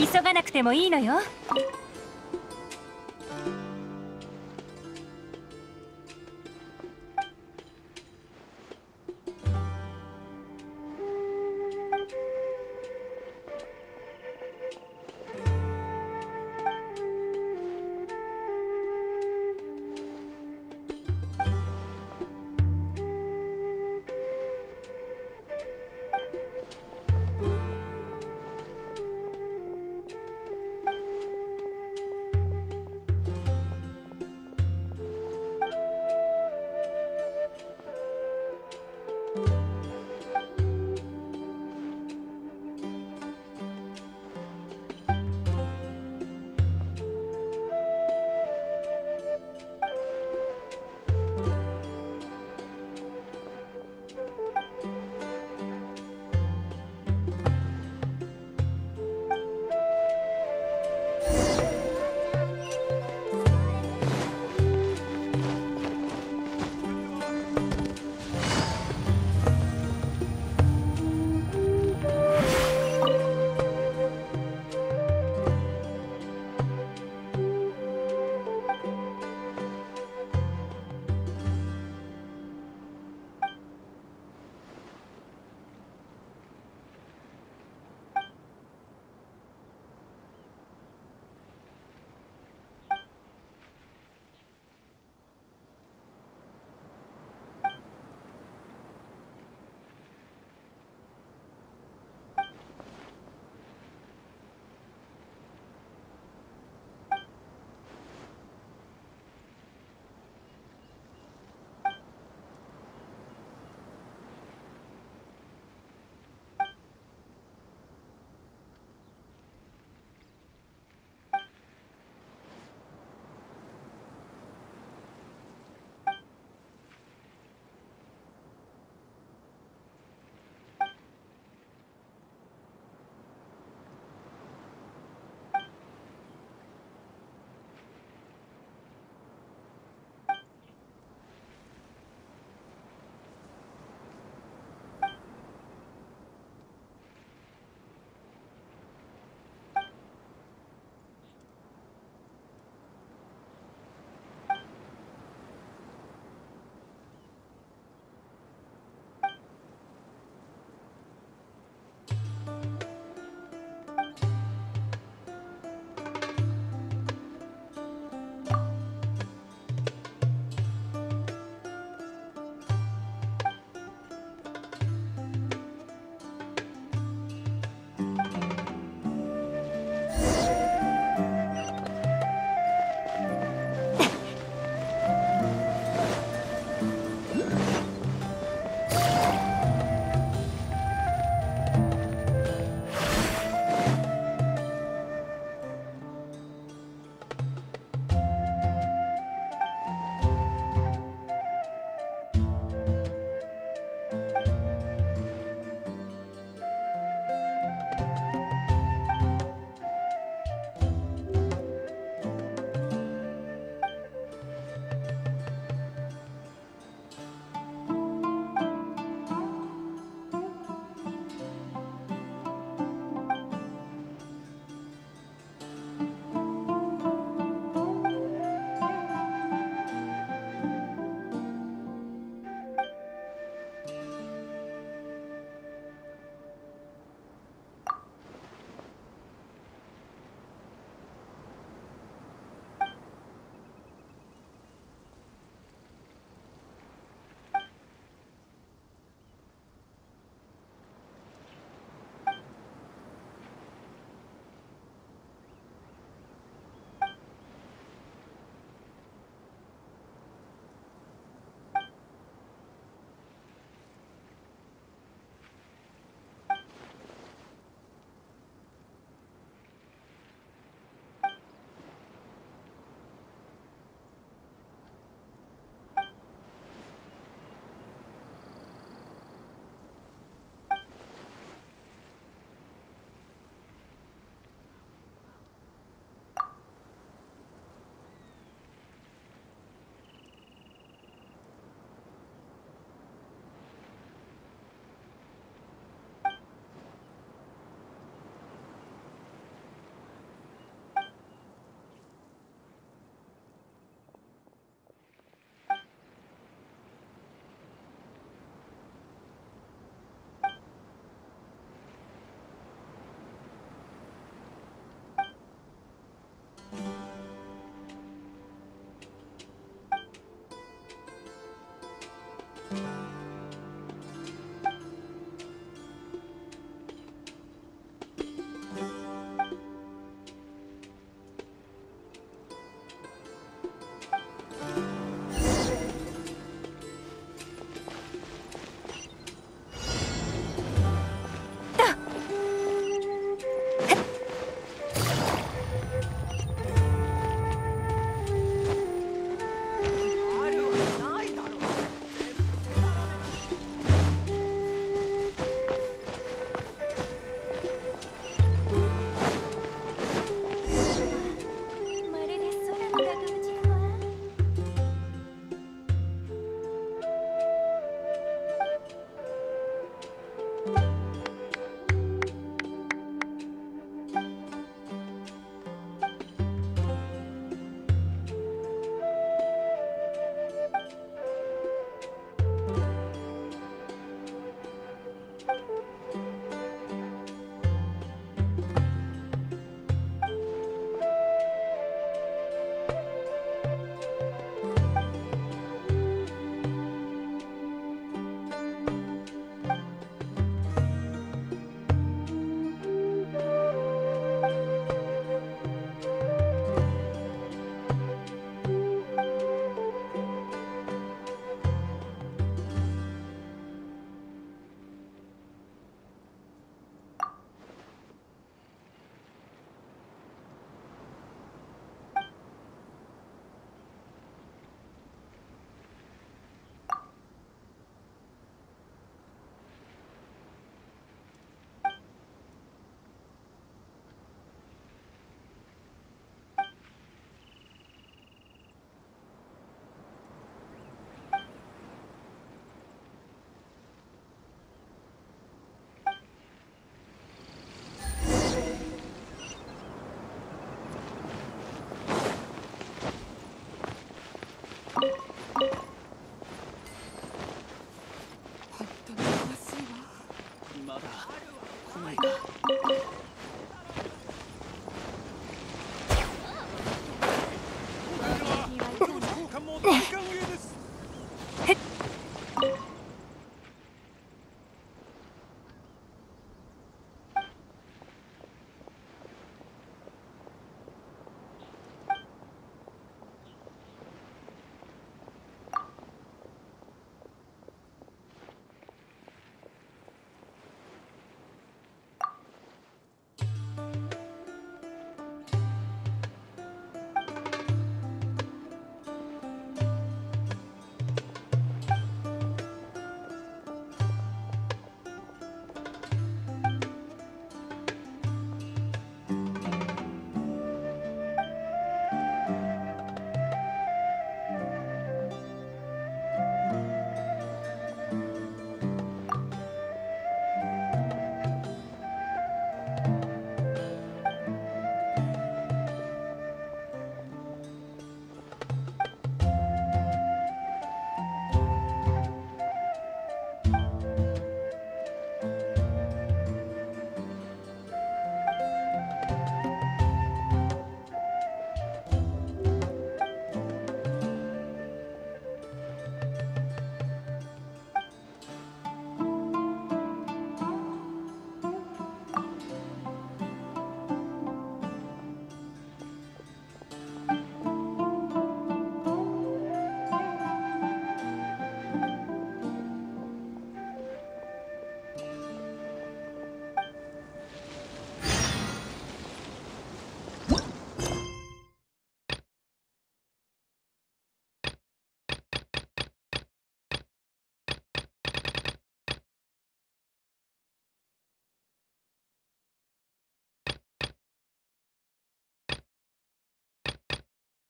急がなくてもいいのよ。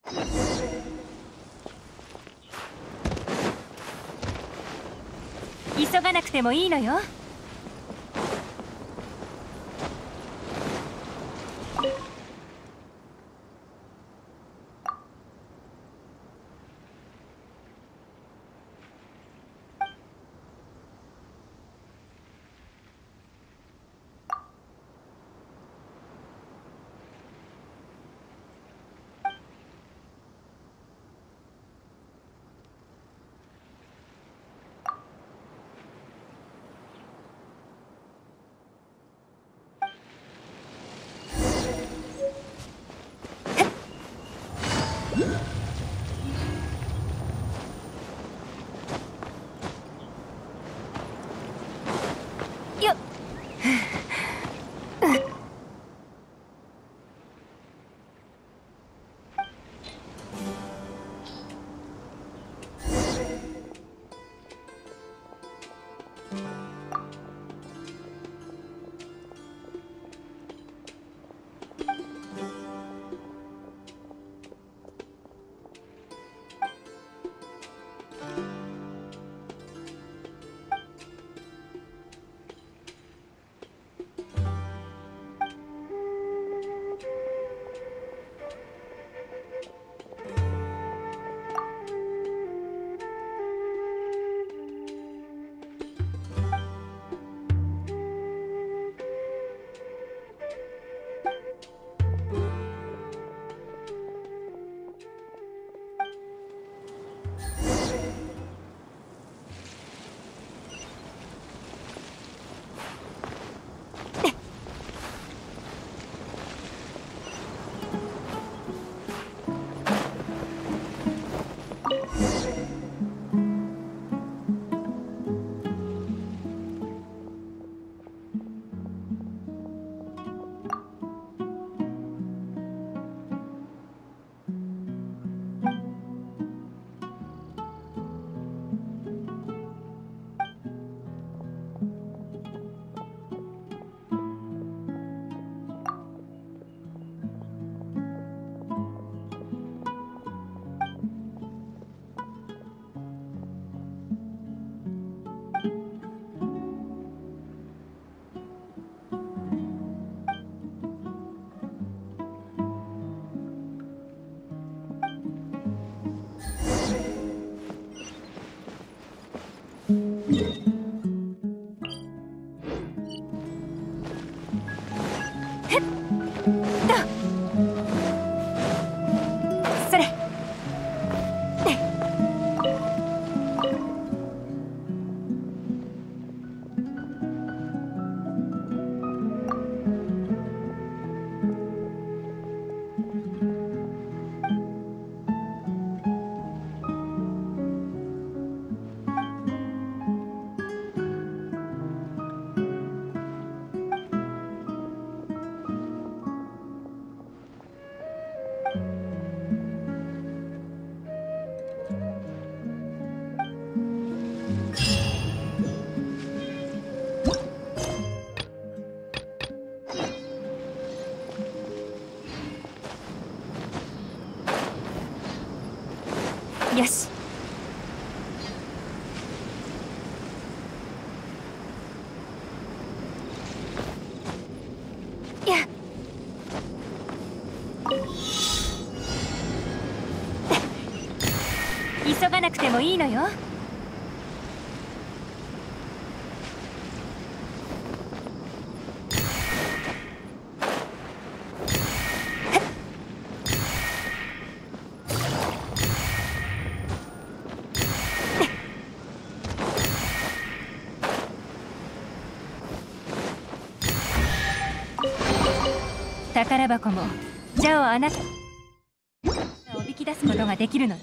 急がなくてもいいのよ。よっ。よし。やっ。急がなくてもいいのよ。宝箱もじゃああなたをおびき出すことができるの。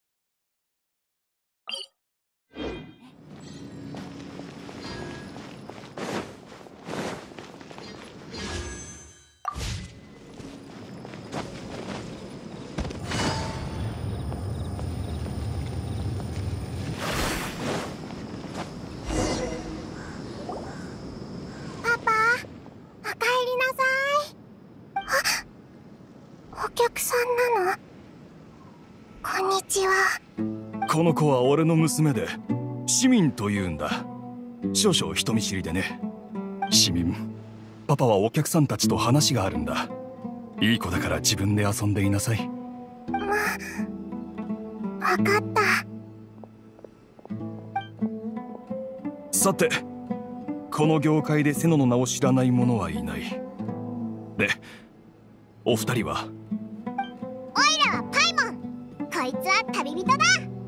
パパ、おかえりなさい。お客さんなの？ にちは。 この子は俺の娘で市民というんだ。少々人見知りでね。市民、パパはお客さんたちと話があるんだ。いい子だから自分で遊んでいなさい。 ま、わかった。 さて、この業界でセノの名を知らない者はいない。で、お二人は？ オイラはパイモン。こいつは旅人だ。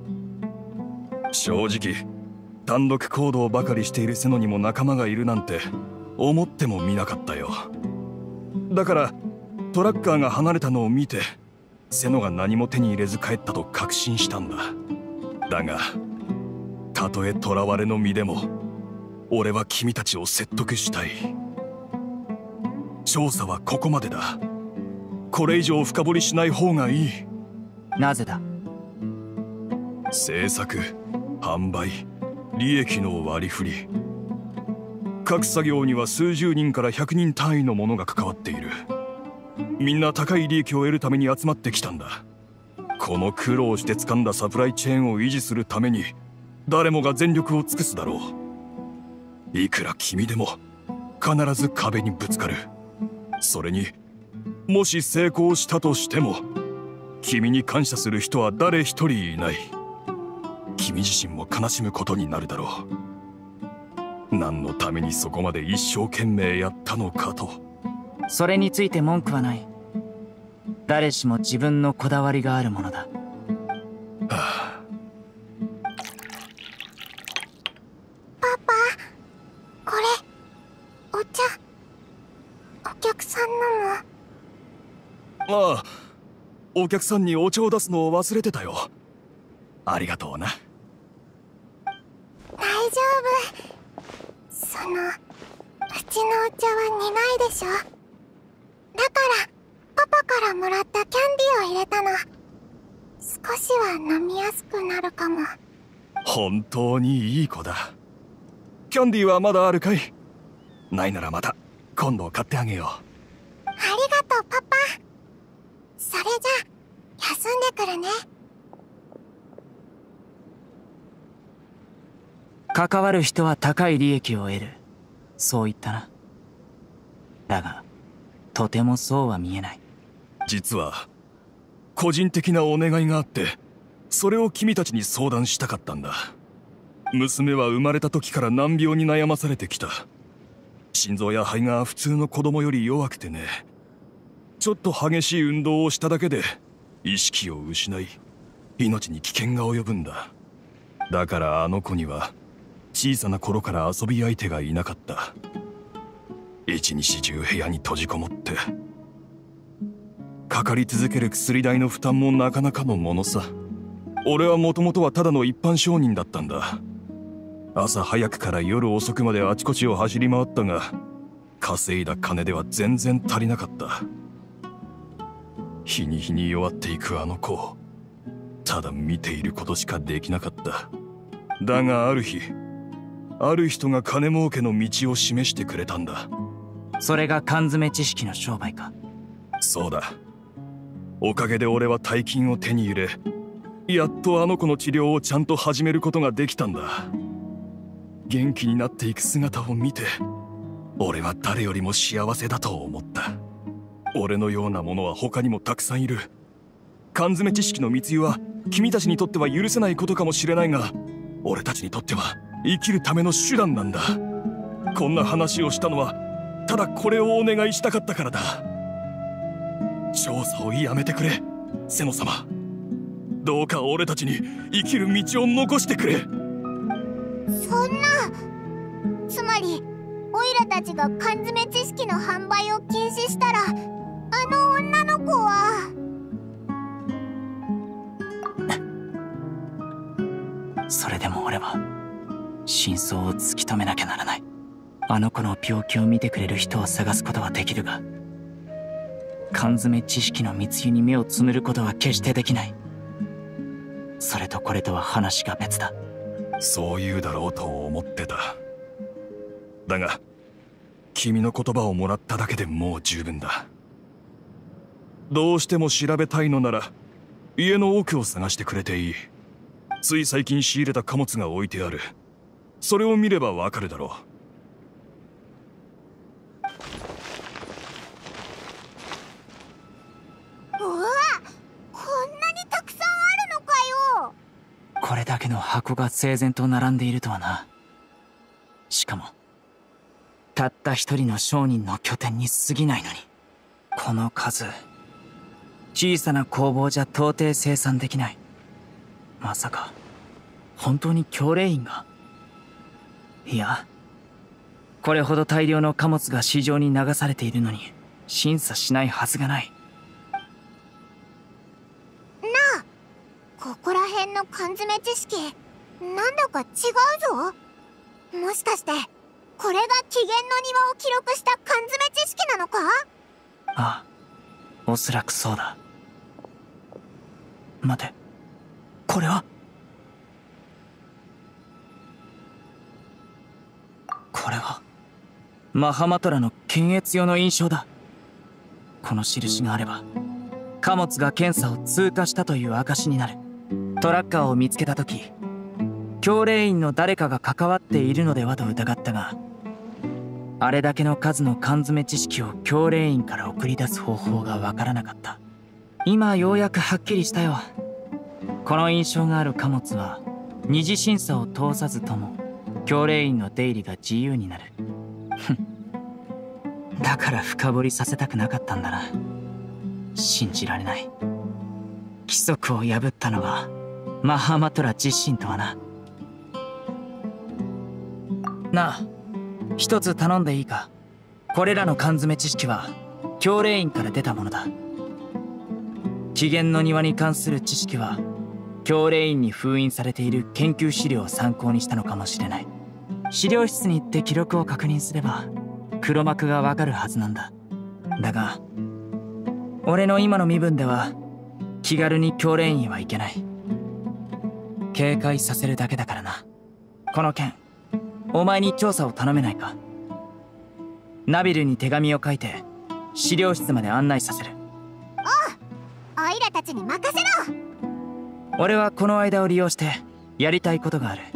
正直、単独行動ばかりしているセノにも仲間がいるなんて思ってもみなかったよ。だからトラッカーが離れたのを見て、セノが何も手に入れず帰ったと確信したんだ。だがたとえ囚われの身でも俺は君たちを説得したい。調査はここまでだ。これ以上深掘りしない方がいい。 なぜだ？ 制作、販売、利益の割り振り、各作業には数十人からひゃくにん単位の者が関わっている。みんな高い利益を得るために集まってきたんだ。この苦労して掴んだサプライチェーンを維持するために誰もが全力を尽くすだろう。いくら君でも必ず壁にぶつかる。それにもし成功したとしても君に感謝する人は誰一人いない。君自身も悲しむことになるだろう。何のためにそこまで一生懸命やったのかと。 それについて文句はない。誰しも自分のこだわりがあるものだ。 はあ、 パパ、これお茶、お客さんのも。 ああ、お客さんにお茶を出すのを忘れてたよ。ありがとうな。 大丈夫。その、うちのお茶は苦いでしょ。だからパパからもらったキャンディーを入れたの。少しは飲みやすくなるかも。 本当にいい子だ。キャンディーはまだあるかい？ないならまた今度買ってあげよう。 ありがとうパパ。それじゃ休んでくるね。 関わる人は高い利益を得る、そう言ったな。だがとてもそうは見えない。 実は個人的なお願いがあって、それを君たちに相談したかったんだ。娘は生まれた時から難病に悩まされてきた。心臓や肺が普通の子供より弱くてね。ちょっと激しい運動をしただけで意識を失い、命に危険が及ぶんだ。だからあの子には小さな頃から遊び相手がいなかった。一日中部屋に閉じこもってかかり続ける薬代の負担もなかなかのものさ。俺はもともとはただの一般商人だったんだ。朝早くから夜遅くまであちこちを走り回ったが、稼いだ金では全然足りなかった。日に日に弱っていくあの子をただ見ていることしかできなかった。だがある日、ある人が金儲けの道を示してくれたんだ。 それが缶詰知識の商売か？ そうだ。おかげで俺は大金を手に入れ、やっとあの子の治療をちゃんと始めることができたんだ。元気になっていく姿を見て、俺は誰よりも幸せだと思った。俺のようなものは他にもたくさんいる。缶詰知識の密輸は君たちにとっては許せないことかもしれないが、俺たちにとっては生きるための手段なんだ。こんな話をしたのはただこれをお願いしたかったからだ。調査をやめてくれ、セノ様。どうか俺たちに生きる道を残してくれ。 そんな、つまりオイラたちが缶詰知識の販売を禁止したら、あの女の子は。 それでも俺は真相を突き止めなきゃならない。あの子の病気を見てくれる人を探すことはできるが、缶詰知識の密輸に目をつむることは決してできない。それとこれとは話が別だ。 そう言うだろうと思ってた。だが君の言葉をもらっただけでもう十分だ。どうしても調べたいのなら家の奥を探してくれていい。つい最近仕入れた貨物が置いてある。それを見ればわかるだろう。うわ、こんなにたくさんあるのかよ。 これだけの箱が整然と並んでいるとはな。しかもたった一人の商人の拠点に過ぎないのに、この数、小さな工房じゃ到底生産できない。まさか本当に教令員が？いや、これほど大量の貨物が市場に流されているのに審査しないはずがない。 なあ、ここら辺の缶詰知識なんだか違うぞ。もしかしてこれが紀元の庭を記録した缶詰知識なのか？ ああ、おそらくそうだ。待て、これはこれはマハマトラの検閲用の印象だ。この印があれば貨物が検査を通過したという証になる。トラッカーを見つけた時、教令員の誰かが関わっているのではと疑ったが、あれだけの数の缶詰知識を教令員から送り出す方法がわからなかった。今ようやくはっきりしたよ。この印象がある貨物は二次審査を通さずとも教令員の出入りが自由になる。だから深掘りさせたくなかったんだな。信じられない。規則を破ったのはマハマトラ自身とはな。なあ、一つ頼んでいいか。これらの缶詰知識は教令員から出たものだ。紀元の庭に関する知識は教令員に封印されている研究資料を参考にしたのかもしれない。資料室に行って記録を確認すれば黒幕がわかるはずなんだ。だが俺の今の身分では気軽に教令員はいけない。警戒させるだけだからな。この件お前に調査を頼めないか。ナビルに手紙を書いて資料室まで案内させる。 おう、オイラたちに任せろ。 俺はこの間を利用してやりたいことがある。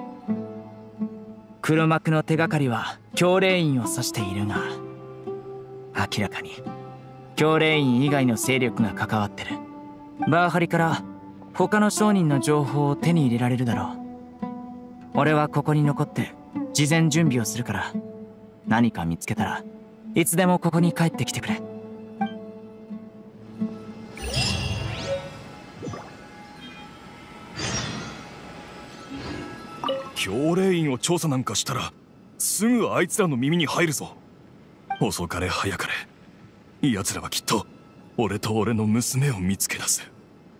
黒幕の手がかりは教令員を指しているが、明らかに教令員以外の勢力が関わってる。バーハリから他の商人の情報を手に入れられるだろう。俺はここに残って事前準備をするから、何か見つけたらいつでもここに帰ってきてくれ。 教令員を調査なんかしたらすぐあいつらの耳に入るぞ。遅かれ早かれ奴らはきっと俺と俺の娘を見つけ出す。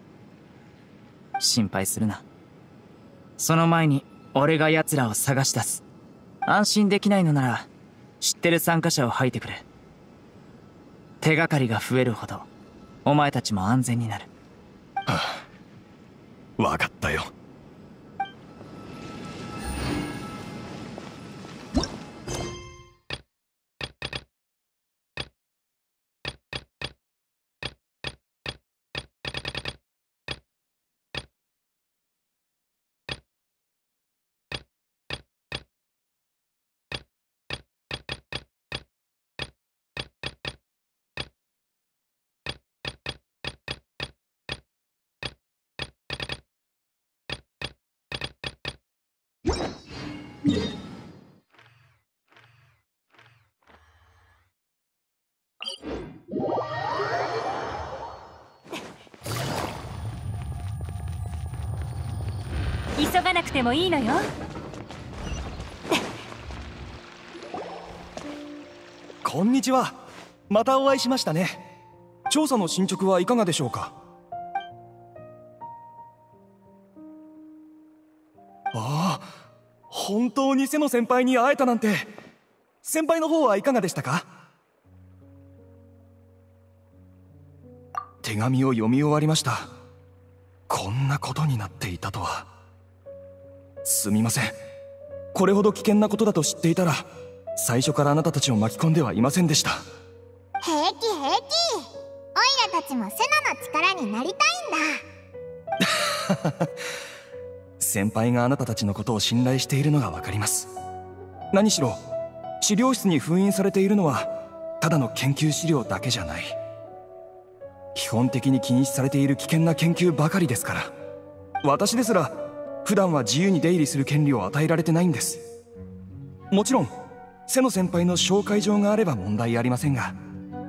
心配するな。その前に俺が奴らを探し出す。安心できないのなら知ってる参加者を吐いてくれ。手がかりが増えるほどお前たちも安全になる。 はあ、分かったよ。 急がなくてもいいのよ。 こんにちは。またお会いしましたね。調査の進捗はいかがでしょうか。ああ、本当に瀬野先輩に会えたなんて。先輩の方はいかがでしたか。手紙を読み終わりました。こんなことになっていたとは。すみません。これほど危険なことだと知っていたら最初からあなたたちを巻き込んではいませんでした。 平気平気、オイラたちもセナの力になりたいんだ。 先輩があなたたちのことを信頼しているのがわかります。何しろ資料室に封印されているのはただの研究資料だけじゃない。基本的に禁止されている危険な研究ばかりですから。私ですら普段は自由に出入りする権利を与えられてないんです。もちろん瀬野先輩の紹介状があれば問題ありませんが。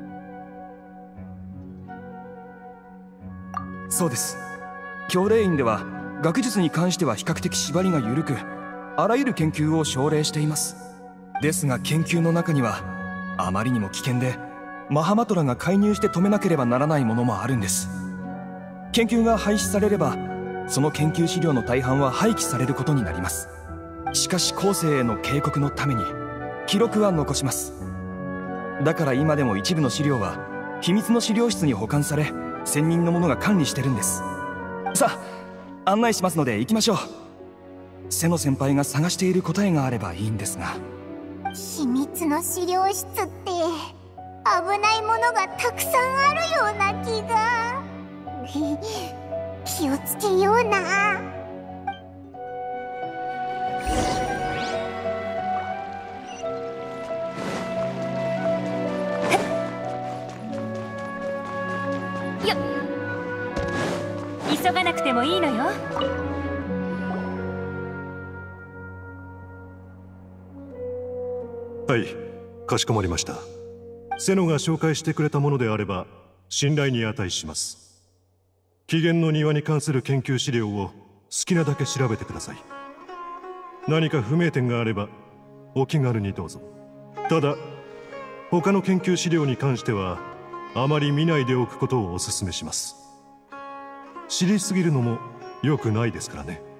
そうです。教令院では学術に関しては比較的縛りが緩く、あらゆる研究を奨励しています。ですが研究の中にはあまりにも危険でマハマトラが介入して止めなければならないものもあるんです。研究が廃止されればその研究資料の大半は廃棄されることになります。しかし後世への警告のために記録は残します。だから今でも一部の資料は秘密の資料室に保管され、専任の者が管理してるんです。さあ案内しますので行きましょう。瀬野先輩が探している答えがあればいいんですが。 秘密の資料室って危ないものがたくさんあるような気が。気をつけような。 よっ、急がなくてもいいのよ。 はい、かしこまりました。瀬野が紹介してくれたものであれば信頼に値します。起源の庭に関する研究資料を好きなだけ調べてください。何か不明点があればお気軽にどうぞ。ただ他の研究資料に関してはあまり見ないでおくことをお勧めします。知りすぎるのも良くないですからね。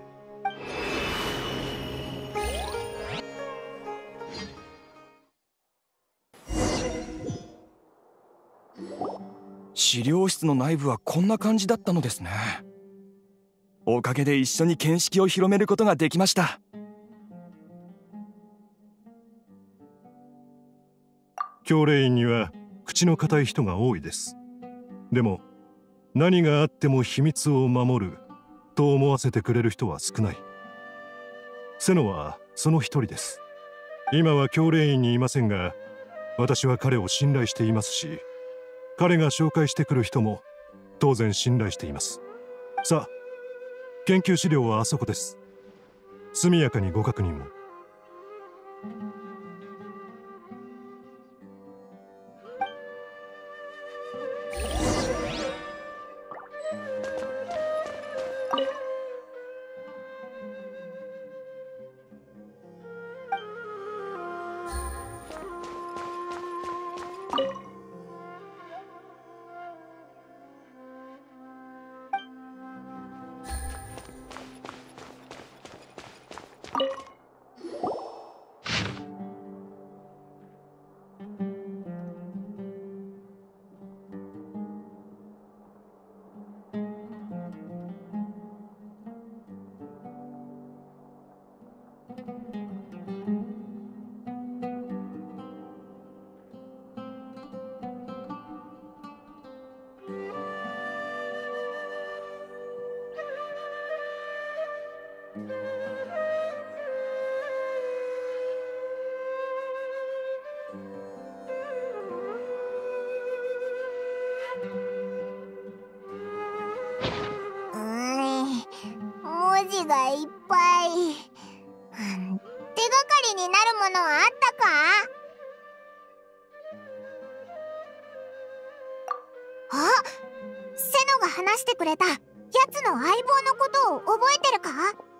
資料室の内部はこんな感じだったのですね。おかげで一緒に見識を広めることができました。 教令院には口の固い人が多いです。でも何があっても秘密を守ると思わせてくれる人は少ない。瀬野はその一人です。今は教令院にいませんが、私は彼を信頼していますし、彼が紹介してくる人も当然信頼しています。さあ、研究資料はあそこです。速やかにご確認を。 文字がいっぱい。手がかりになるものはあったか？あ、セノが話してくれたやつの相棒のことを覚えてるか？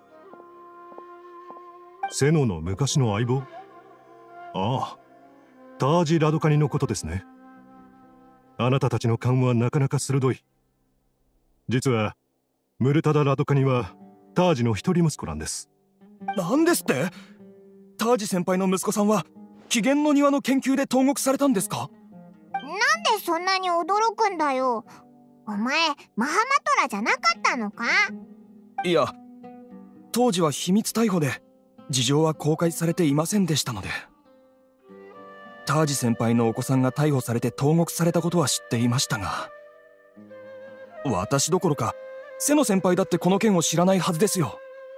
セノの昔の相棒？ああ、タージ・ラドカニのことですね。あなたたちの勘はなかなか鋭い。実はムルタダ・ラドカニはタージの一人息子なんです。 なんですって？タージ先輩の息子さんは起源の庭の研究で投獄されたんですか？ なんでそんなに驚くんだよ。お前マハマトラじゃなかったのか？ いや、当時は秘密逮捕で事情は公開されていませんでしたので。タージ先輩のお子さんが逮捕されて投獄されたことは知っていましたが、私どころか瀬野先輩だってこの件を知らないはずですよ。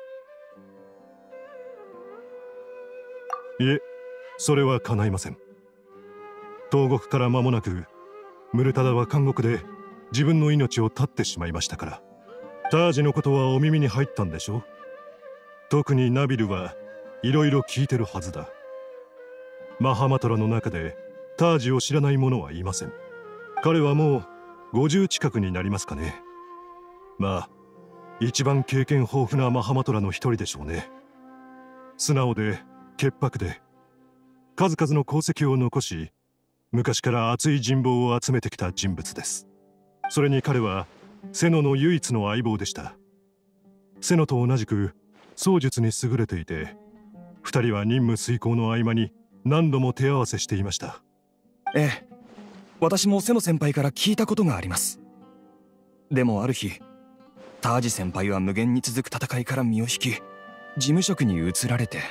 いえ、それは叶いません。東国から間もなくムルタダは監獄で自分の命を絶ってしまいましたから。タージのことはお耳に入ったんでしょ。特にナビルはいろいろ聞いてるはずだ。マハマトラの中でタージを知らない者はいません。彼はもうごじゅう近くになりますかね。まあ一番経験豊富なマハマトラの一人でしょうね。素直で潔白で数々の功績を残し、昔から熱い人望を集めてきた人物です。それに彼はセノの唯一の相棒でした。セノと同じく槍術に優れていて、二人は任務遂行の合間に何度も手合わせしていました。 ええ、私もセノ先輩から聞いたことがあります。でもある日、タージ先輩は無限に続く戦いから身を引き、事務職に移られて。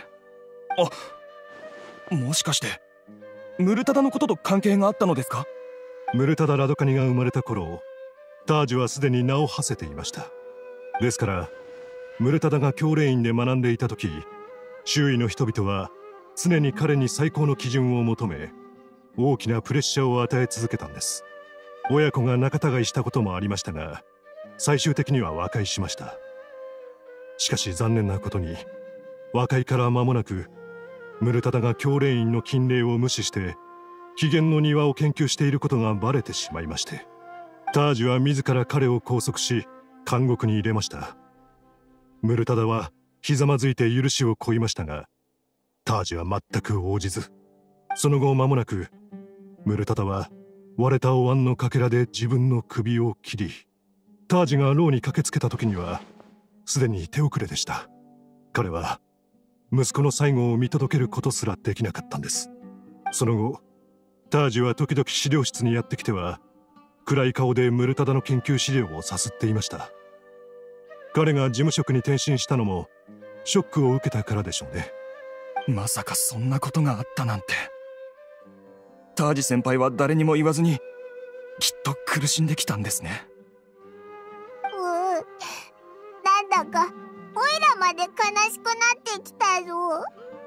あ、もしかしてムルタダのことと関係があったのですか？ ムルタダ・ラドカニが生まれた頃、タージはすでに名を馳せていました。ですからムルタダが教令院で学んでいた時、周囲の人々は常に彼に最高の基準を求め、大きなプレッシャーを与え続けたんです。親子が仲違いしたこともありましたが、最終的には和解しました。しかし残念なことに、和解から間もなくムルタダが教令院の禁令を無視して起源の庭を研究していることがバレてしまいまして、タージは自ら彼を拘束し監獄に入れました。ムルタダはひざまずいて許しを請いましたが、タージは全く応じず、その後間もなくムルタダは割れたお椀のかけらで自分の首を切り、タージが牢に駆けつけた時にはすでに手遅れでした。彼は息子の最後を見届けることすらできなかったんです。その後タージは時々資料室にやってきては、暗い顔でムルタダの研究資料をさすっていました。彼が事務職に転身したのもショックを受けたからでしょうね。 まさかそんなことがあったなんて。タージ先輩は誰にも言わずにきっと苦しんできたんですね。 うーん、なんだかオイラまで悲しくなってきたぞ。いお前は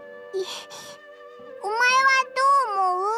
どう思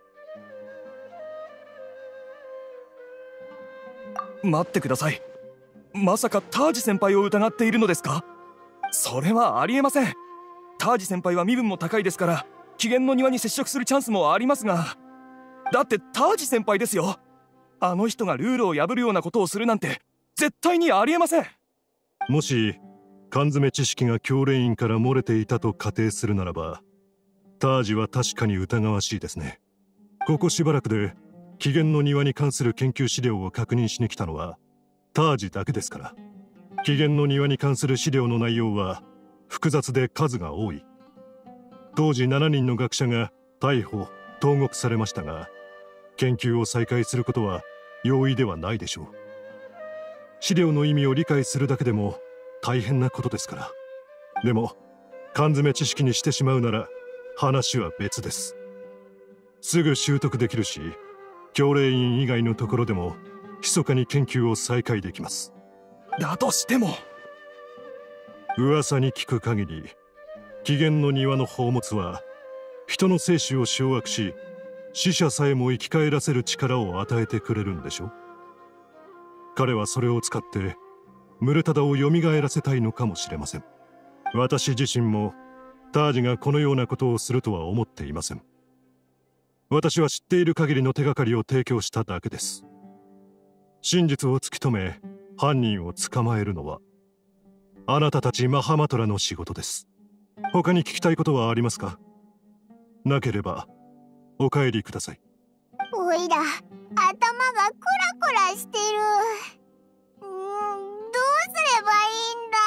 う？ 待ってください。まさかタージ先輩を疑っているのですか？それはありえません。タージ先輩は身分も高いですから、起源の庭に接触するチャンスもありますが、だってタージ先輩ですよ。あの人がルールを破るようなことをするなんて絶対にありえません。 もし缶詰知識が教令院から漏れていたと仮定するならば、タージは確かに疑わしいですね。ここしばらくで起源の庭に関する研究資料を確認しに来たのはタージだけですから。起源の庭に関する資料の内容は複雑で数が多い。当時しちにんの学者が逮捕・投獄されましたが、研究を再開することは容易ではないでしょう。資料の意味を理解するだけでも大変なことですから。でも缶詰知識にしてしまうなら話は別です。すぐ習得できるし、教令院以外のところでも密かに研究を再開できます。 だとしても噂に聞く限り、起源の庭の宝物は人の生死を掌握し、死者さえも生き返らせる力を与えてくれるんでしょ。彼はそれを使ってムルタダを蘇らせたいのかもしれません。私自身もタージがこのようなことをするとは思っていません。私は知っている限りの手がかりを提供しただけです。真実を突き止め犯人を捕まえるのはあなたたちマハマトラの仕事です。他に聞きたいことはありますか？なければお帰りください。 おいら、頭がクラクラしてる。うーん、どうすればいいんだ？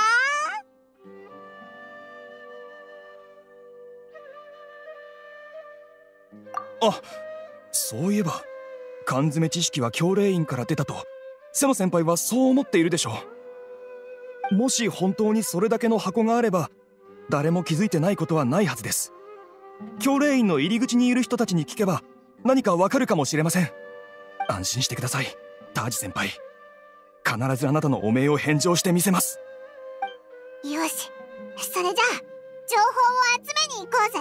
あ、そういえば缶詰知識は教令院から出たと瀬野先輩はそう思っているでしょう。もし本当にそれだけの箱があれば誰も気づいてないことはないはずです。教令院の入り口にいる人たちに聞けば何かわかるかもしれません。安心してください、タージ先輩。 必ずあなたの汚名を返上してみせます。 よし、それじゃあ情報を集めに行こうぜ。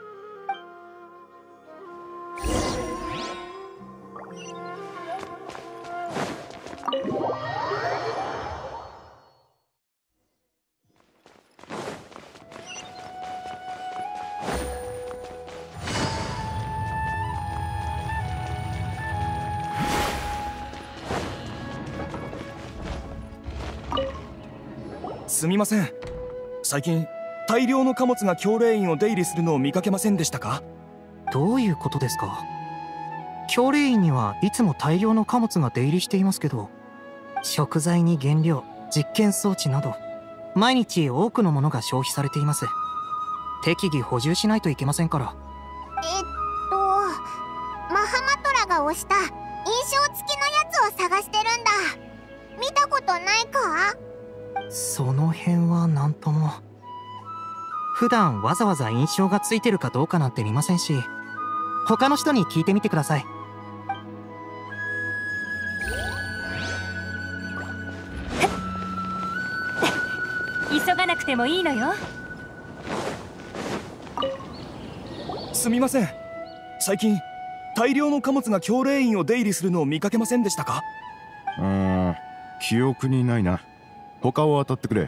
すみません、最近大量の貨物が教令院を出入りするのを見かけませんでしたか？ どういうことですか？教令院にはいつも大量の貨物が出入りしていますけど、食材に原料、実験装置など毎日多くのものが消費されています。適宜補充しないといけませんから。 えっとマハマトラが推した印象付きのやつを探してるんだ。見たことないか？ その辺は何とも。普段わざわざ印象がついてるかどうかなんて見ませんし、他の人に聞いてみてください。 急がなくてもいいのよ。 すみません、最近大量の貨物が教令院を出入りするのを見かけませんでしたか？ うーん、記憶にないな。他を当たってくれ。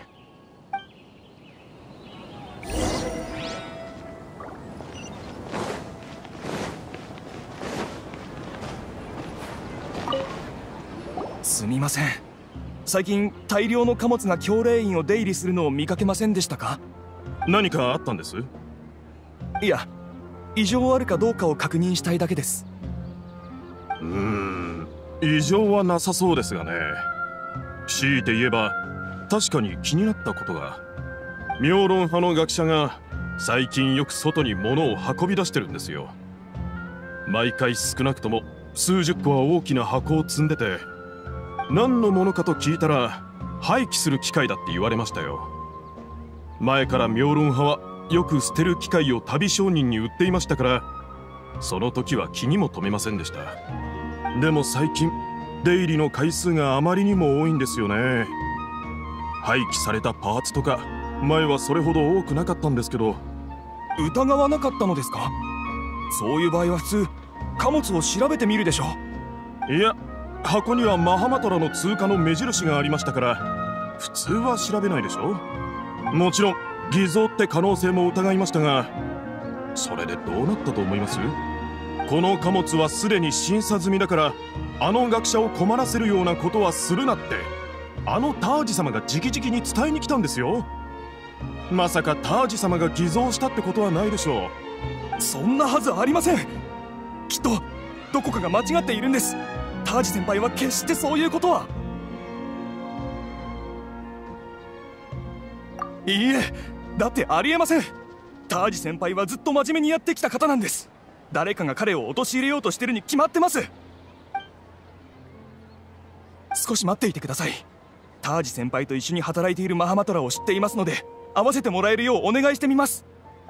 すみません、最近大量の貨物が教令院を出入りするのを見かけませんでしたか？ 何かあったんです？ いや、異常あるかどうかを確認したいだけです。 うーん、異常はなさそうですがね。強いて言えば確かに気になったことが、妙論派の学者が最近よく外に物を運び出してるんですよ。毎回少なくとも数十個は大きな箱を積んでて、何のものかと聞いたら廃棄する機械だって言われましたよ。前から妙論派はよく捨てる機械を旅商人に売っていましたから、その時は気にも留めませんでした。でも最近出入りの回数があまりにも多いんですよね。廃棄されたパーツとか前はそれほど多くなかったんですけど。 疑わなかったのですか？そういう場合は普通貨物を調べてみるでしょう。 いや、箱にはマハマトラの通過の目印がありましたから、普通は調べないでしょ。もちろん偽造って可能性も疑いましたが、それでどうなったと思います？この貨物はすでに審査済みだから、あの学者を困らせるようなことはするなって、あのタージ様が直々に伝えに来たんですよ。まさかタージ様が偽造したってことはないでしょう。そんなはずありません。きっとどこかが間違っているんです。タージ先輩は決してそういうことは。いいえ、だってありえません。タージ先輩はずっと真面目にやってきた方なんです。誰かが彼を陥れようとしてるに決まってます。少し待っていてください。タージ先輩と一緒に働いているマハマトラを知っていますので、会わせてもらえるようお願いしてみます。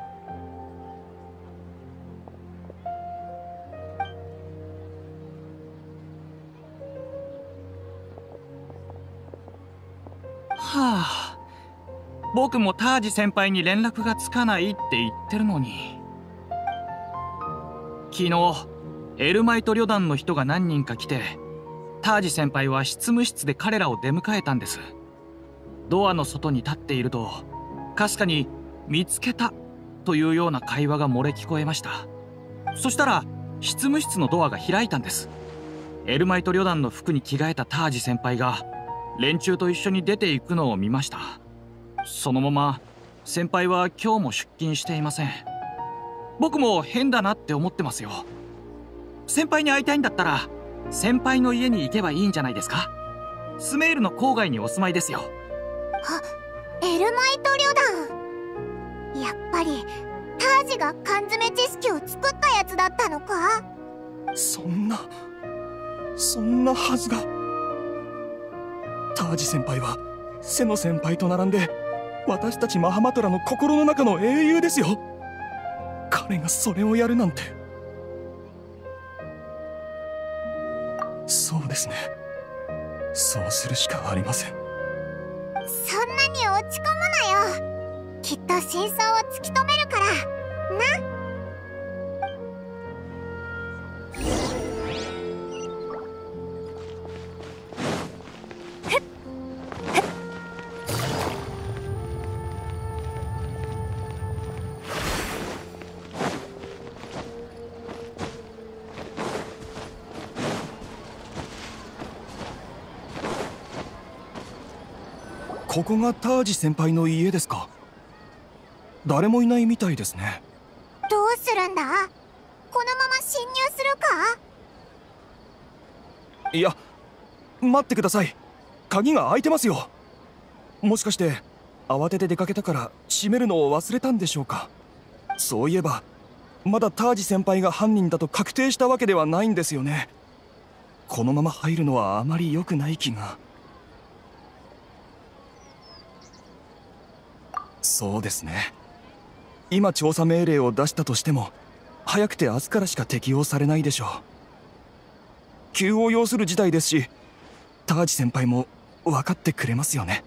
はあ、僕もタージ先輩に連絡がつかないって言ってるのに。昨日エルマイト旅団の人が何人か来て、タージ先輩は執務室で彼らを出迎えたんです。ドアの外に立っていると、かすかに見つけたというような会話が漏れ聞こえました。そしたら執務室のドアが開いたんです。エルマイト旅団の服に着替えたタージ先輩が連中と一緒に出ていくのを見ました。そのまま先輩は今日も出勤していません。僕も変だなって思ってますよ。先輩に会いたいんだったら先輩の家に行けばいいんじゃないですか。スメールの郊外にお住まいですよ。 あ、エルマイト旅団。やっぱりタージが缶詰知識を作ったやつだったのか？ そんなそんなはずが。タージ先輩はセノ先輩と並んで私たちマハマトラの心の中の英雄ですよ。彼がそれをやるなんて。そうですね、 そうするしかありません。 そんなに落ち込むなよ。きっと真相を突き止めるからな。 ここがタージ先輩の家ですか？誰もいないみたいですね。 どうするんだ？このまま侵入するか？ いや、待ってください。鍵が開いてますよ。もしかして慌てて出かけたから閉めるのを忘れたんでしょうか。そういえばまだタージ先輩が犯人だと確定したわけではないんですよね。このまま入るのはあまり良くない気が。そうですね。今調査命令を出したとしても早くて明日からしか適用されないでしょう。急を要する事態ですし、タージ先輩も分かってくれますよね。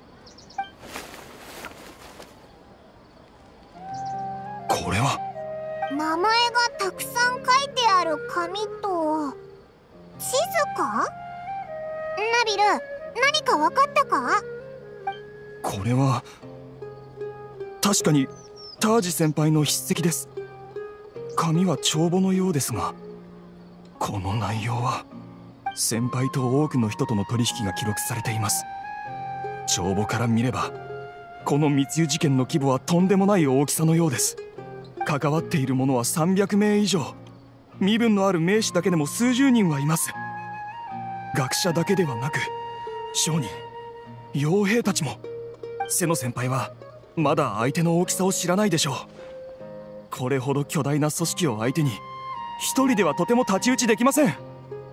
これは名前がたくさん書いてある紙と地図か？ナビル、何か分かったか？ これは確かにタージ先輩の筆跡です。紙は帳簿のようですが、この内容は先輩と多くの人との取引が記録されています。帳簿から見ればこの密輸事件の規模はとんでもない大きさのようです。関わっている者はさんびゃくめい以上、身分のある名士だけでも数十人はいます。学者だけではなく商人、傭兵たちも。瀬野先輩はまだ相手の大きさを知らないでしょう。これほど巨大な組織を相手に一人ではとても太刀打ちできません。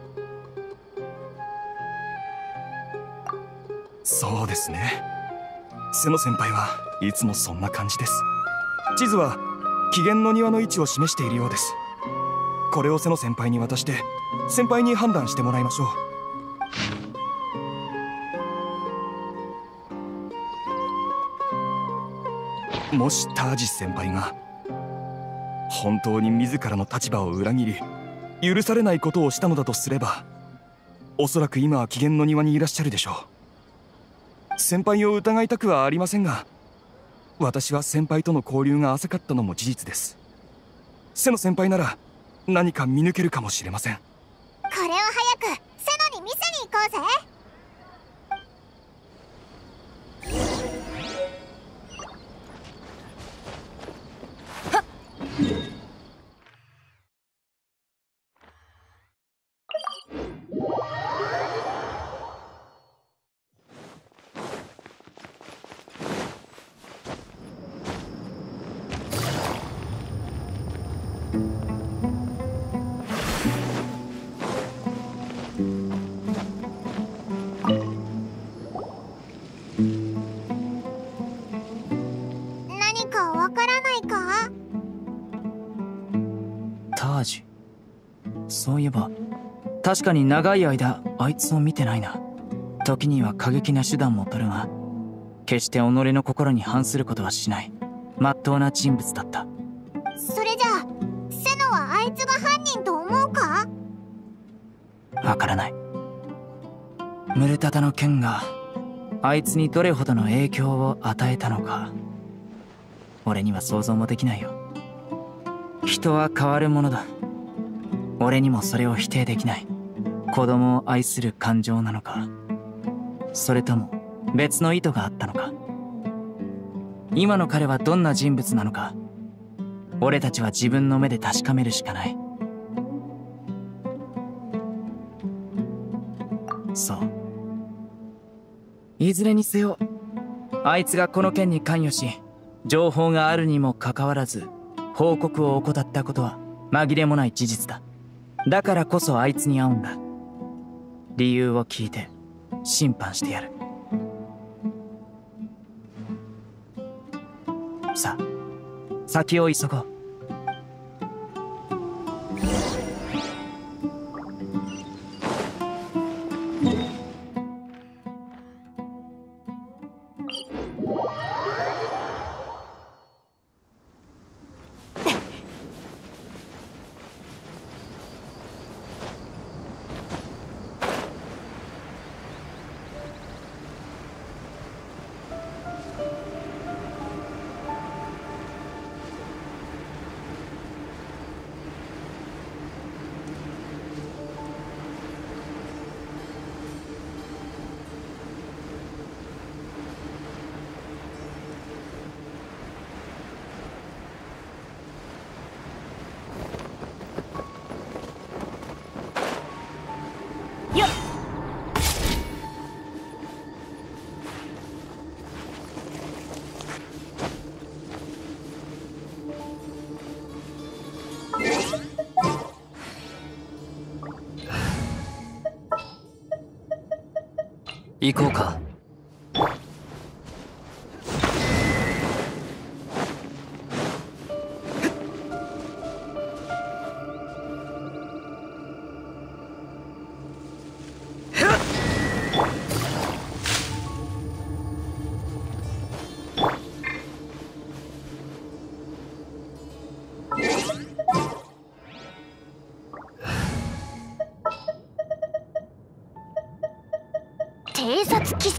そうですね。瀬野先輩はいつもそんな感じです。地図は紀元の庭の位置を示しているようです。これを瀬野先輩に渡して先輩に判断してもらいましょう。もしタージス先輩が本当に自らの立場を裏切り許されないことをしたのだとすれば、おそらく今は紀元の庭にいらっしゃるでしょう。先輩を疑いたくはありませんが、私は先輩との交流が浅かったのも事実です。瀬野先輩なら何か見抜けるかもしれません。 これを早く瀬野に見せに行こうぜ。 そういえば確かに長い間あいつを見てないな。時には過激な手段も取るが決して己の心に反することはしない真っ当な人物だった。 それじゃあ瀬野はあいつが犯人と思うか？ わからない。ムルタタの剣があいつにどれほどの影響を与えたのか俺には想像もできないよ。人は変わるものだ。俺にもそれを否定できない。子供を愛する感情なのか、それとも別の意図があったのか。今の彼はどんな人物なのか俺たちは自分の目で確かめるしかない。そういずれにせよあいつがこの件に関与し情報があるにもかかわらず報告を怠ったことは紛れもない事実だ。だからこそあいつに会うんだ。理由を聞いて審判してやる。さあ先を急ごう。 行こうか。 偵察機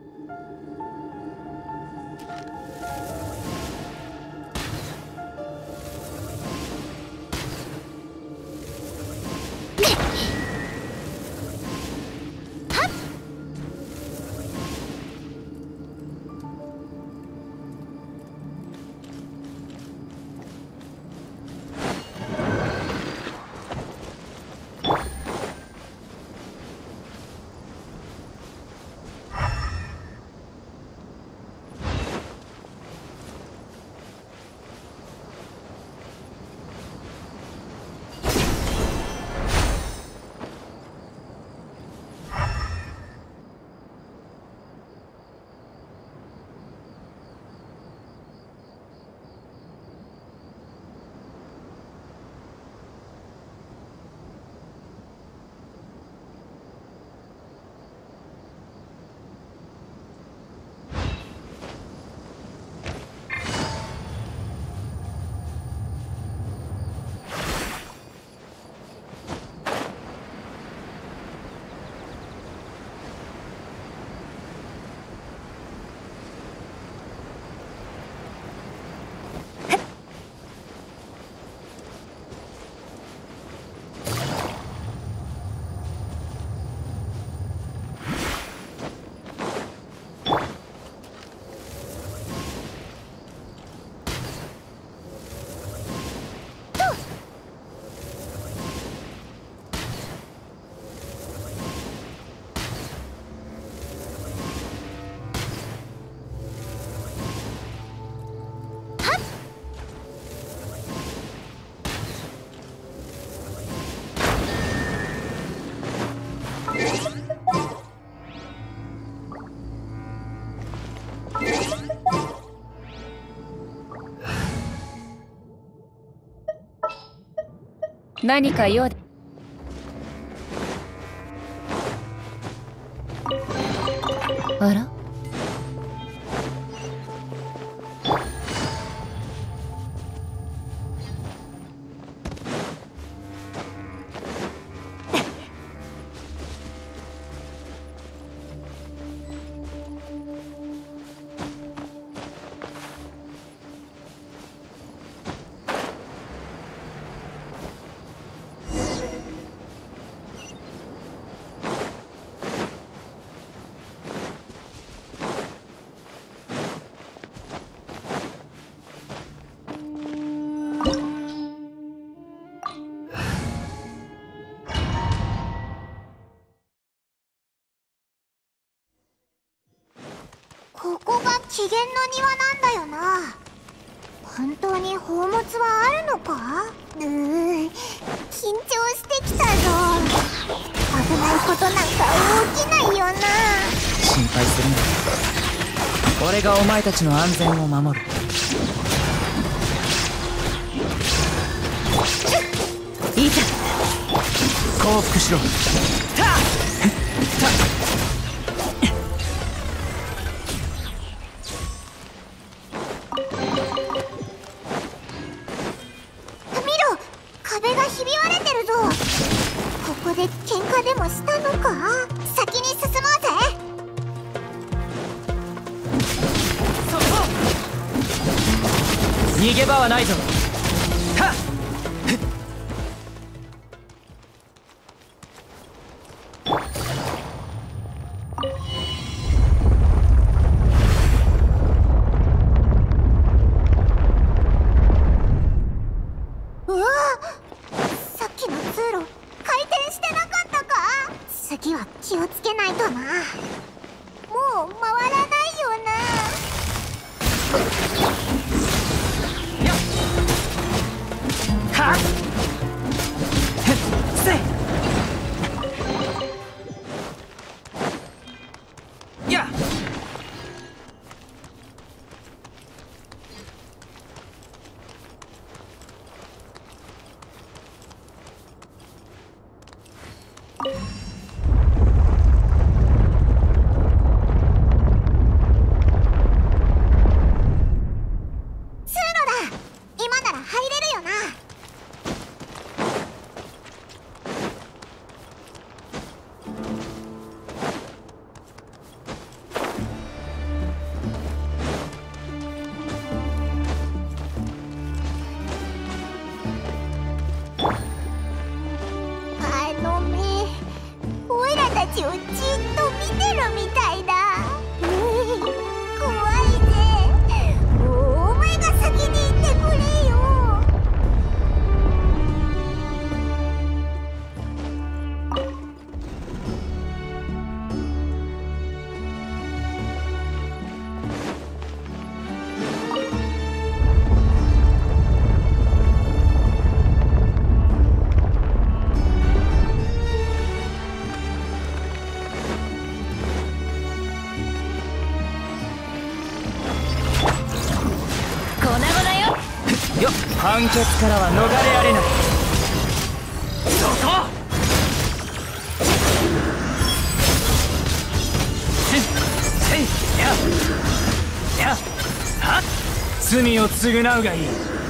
何か用で。あら？ ここが起源の庭なんだよな。本当に宝物はあるのか？うー緊張してきたぞ。危ないことなんか起きないよな。 心配するな。俺がお前たちの安全を守る。いざ降伏しろ。たた壁がひび割れてるぞ。ここで喧嘩でもしたのか。先に進もうぜ。 逃げ場はないぞ。はっ次は気をつけないとな。もう回らないよな。 はっせいやっちをじっと見てるみたいだ。怖いぜ。お前が先に行ってくれよ。 判決からは逃れられない。そこせんせんややはっ罪を償うがいい。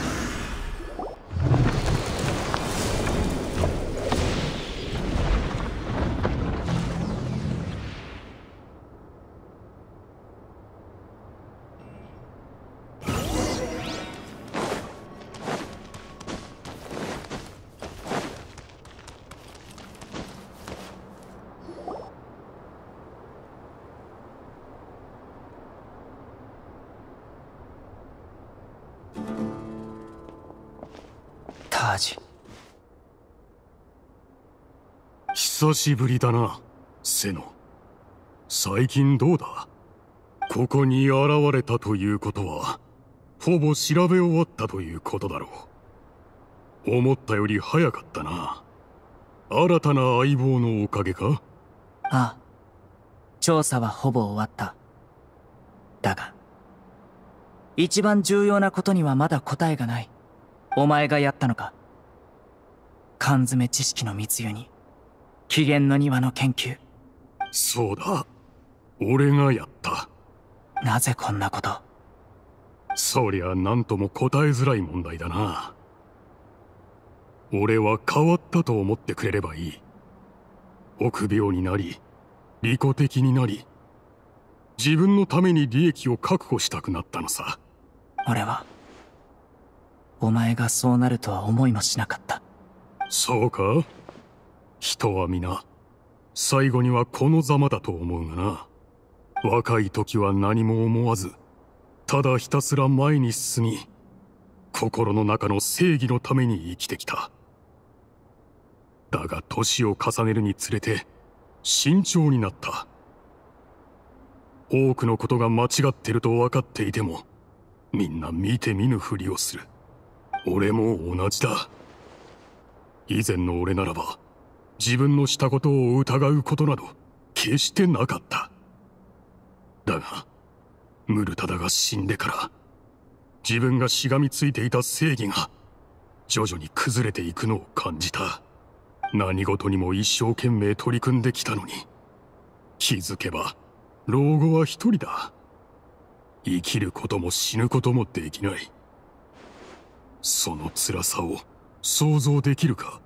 タージ、 久しぶりだな、セノ。最近どうだ？ここに現れたということはほぼ調べ終わったということだろう。思ったより早かったな。新たな相棒のおかげか？ ああ、調査はほぼ終わった。だが一番重要なことにはまだ答えがない。お前がやったのか？缶詰知識の密輸に起源の庭の研究。 そうだ、俺がやった。 なぜこんなこと？ そりゃ何とも答えづらい問題だな。俺は変わったと思ってくれればいい。臆病になり利己的になり自分のために利益を確保したくなったのさ。 俺はお前がそうなるとは思いもしなかった。 そうか？人は皆最後にはこのざまだと思うがな。若い時は何も思わずただひたすら前に進み心の中の正義のために生きてきた。だが年を重ねるにつれて慎重になった。多くのことが間違ってると分かっていてもみんな見て見ぬふりをする。俺も同じだ。以前の俺ならば自分のしたことを疑うことなど決してなかった。だがムルタダが死んでから自分がしがみついていた正義が徐々に崩れていくのを感じた。何事にも一生懸命取り組んできたのに気づけば老後は一人だ。 生きることも死ぬこともできない。その辛さを想像できるか？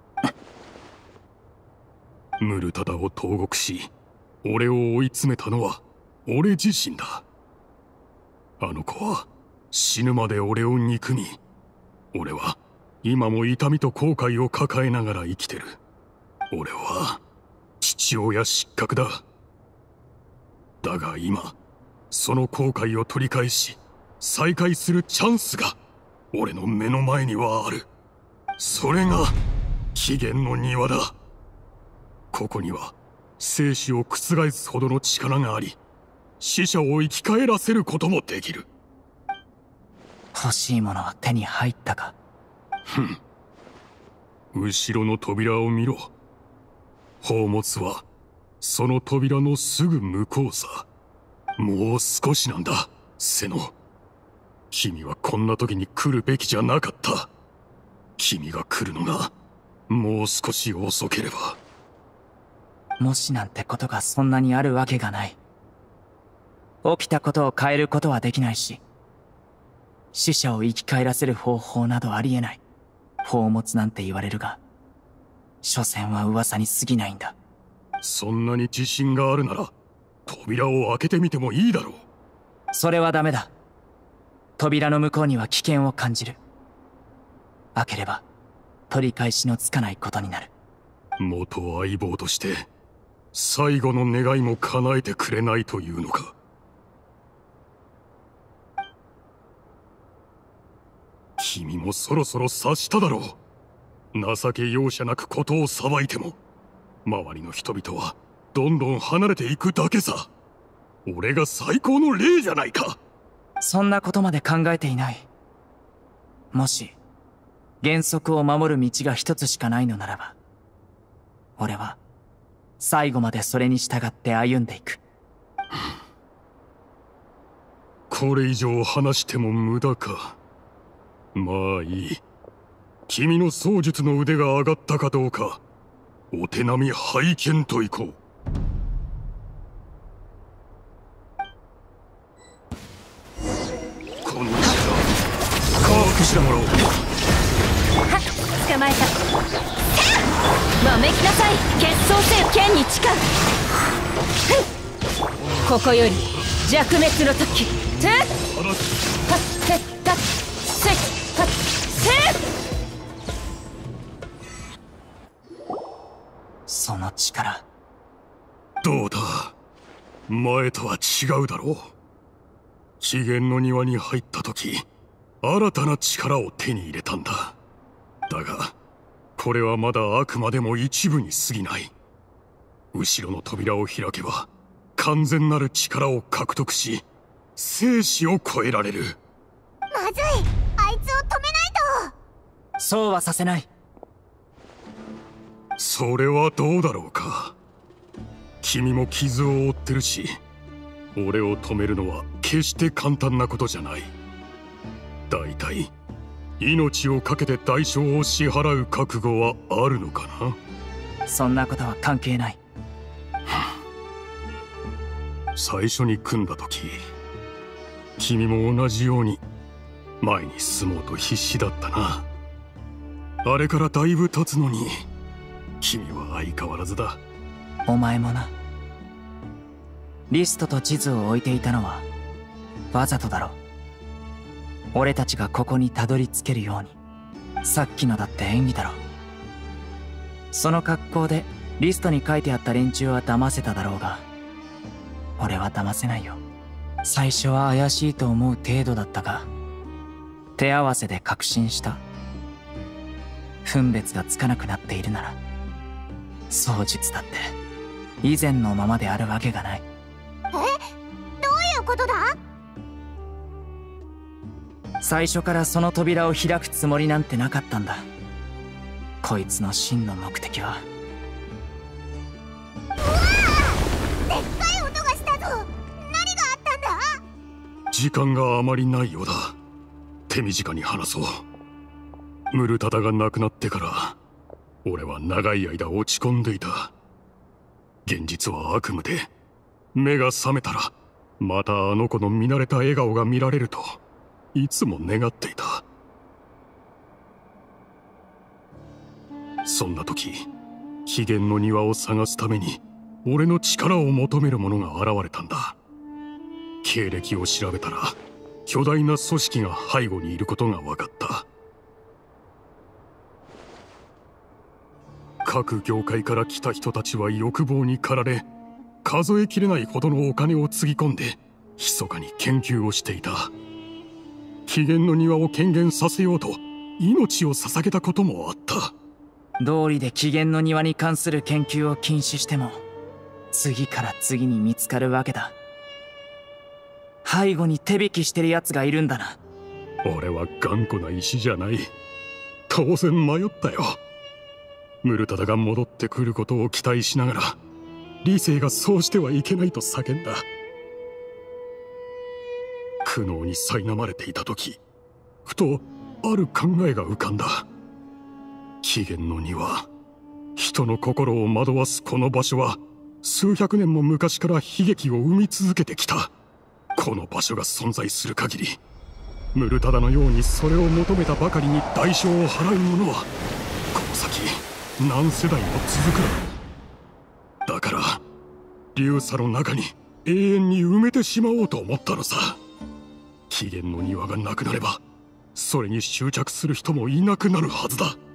ムルタダを投獄し、俺を追い詰めたのは俺自身だ。あの子は死ぬまで俺を憎み、俺は今も痛みと後悔を抱えながら生きてる。俺は父親失格だ。だが今、その後悔を取り返し再会するチャンスが俺の目の前にはある。それが起源の庭だ。ここには生死を覆すほどの力があり、死者を生き返らせることもできる。 欲しいものは手に入ったか？ ふん。後ろの扉を見ろ。宝物はその扉のすぐ向こうさ。もう少しなんだ、セノ。君はこんな時に来るべきじゃなかった。君が来るのがもう少し遅ければ。 もしなんてことがそんなにあるわけがない。起きたことを変えることはできないし、死者を生き返らせる方法などありえない。宝物なんて言われるが、所詮は噂に過ぎないんだ。 そんなに自信があるなら扉を開けてみてもいいだろう。 それはダメだ。扉の向こうには危険を感じる。開ければ取り返しのつかないことになる。 元相棒として最後の願いも叶えてくれないというのか。君もそろそろ察しただろう。情け容赦なくことを裁いても周りの人々はどんどん離れていくだけさ。俺が最高の例じゃないか。 そんなことまで考えていない。もし原則を守る道が一つしかないのならば、俺は最後までそれに従って歩んでいく。 これ以上話しても無駄か。まあいい。君の槍術の腕が上がったかどうかお手並み拝見といこう。この力乾くしてもらおう。 はっ、捕まえた。わめきなさい、決闘せよ剣に誓う。ここより弱滅の時。てっはっせったせっはっせっ。 その力、 どうだ、前とは違うだろう。起源の庭に入った時、新たな力を手に入れたんだ。だがこれはまだあくまでも一部に過ぎない。後ろの扉を開けば完全なる力を獲得し、生死を超えられる。 まずい、あいつを止めないと。 そうはさせない。 それはどうだろうか。君も傷を負ってるし、俺を止めるのは決して簡単なことじゃない。だいたい命を懸けて代償を支払う覚悟はあるのかな。そんなことは関係ない。 最初に組んだ時、君も同じように前に進もうと必死だったな。あれからだいぶ経つのに君は相変わらずだ。 お前もな。リストと地図を置いていたのはわざとだろう。俺たちがここにたどり着けるように。さっきのだって演技だろう。その格好でリストに書いてあった連中は騙せただろうが、俺は騙せないよ。最初は怪しいと思う程度だったが、手合わせで確信した。分別がつかなくなっているなら、槍術だって以前のままであるわけがない。 え、どういうことだ？ 最初からその扉を開くつもりなんてなかったんだ。こいつの真の目的は。 うわあ！でっかい音がしたぞ。何があったんだ？ 時間があまりないようだ。手短に話そう。ムルタダが亡くなってから俺は長い間落ち込んでいた。現実は悪夢で、目が覚めたらまたあの子の見慣れた笑顔が見られるといつも願っていた。そんな時、起源の庭を探すために俺の力を求める者が現れたんだ。経歴を調べたら巨大な組織が背後にいることが分かった。各業界から来た人たちは欲望に駆られ、数えきれないほどのお金をつぎ込んで密かに研究をしていた。起源の庭を権限させようと命を捧げたこともあった。 道理で起源の庭に関する研究を禁止しても次から次に見つかるわけだ。背後に手引きしてる奴がいるんだな。 俺は頑固な石じゃない。当然迷ったよ。ムルタダが戻ってくることを期待しながら理性がそうしてはいけないと叫んだ。苦悩に苛まれていた時、ふとある考えが浮かんだ。起源の庭、人の心を惑わすこの場所は数百年も昔から悲劇を生み続けてきた。この場所が存在する限り、ムルタダのようにそれを求めたばかりに代償を払う者はこの先何世代も続くだろう。だから流砂の中に永遠に埋めてしまおうと思ったのさ。起源の庭がなくなればそれに執着する人もいなくなるはずだ。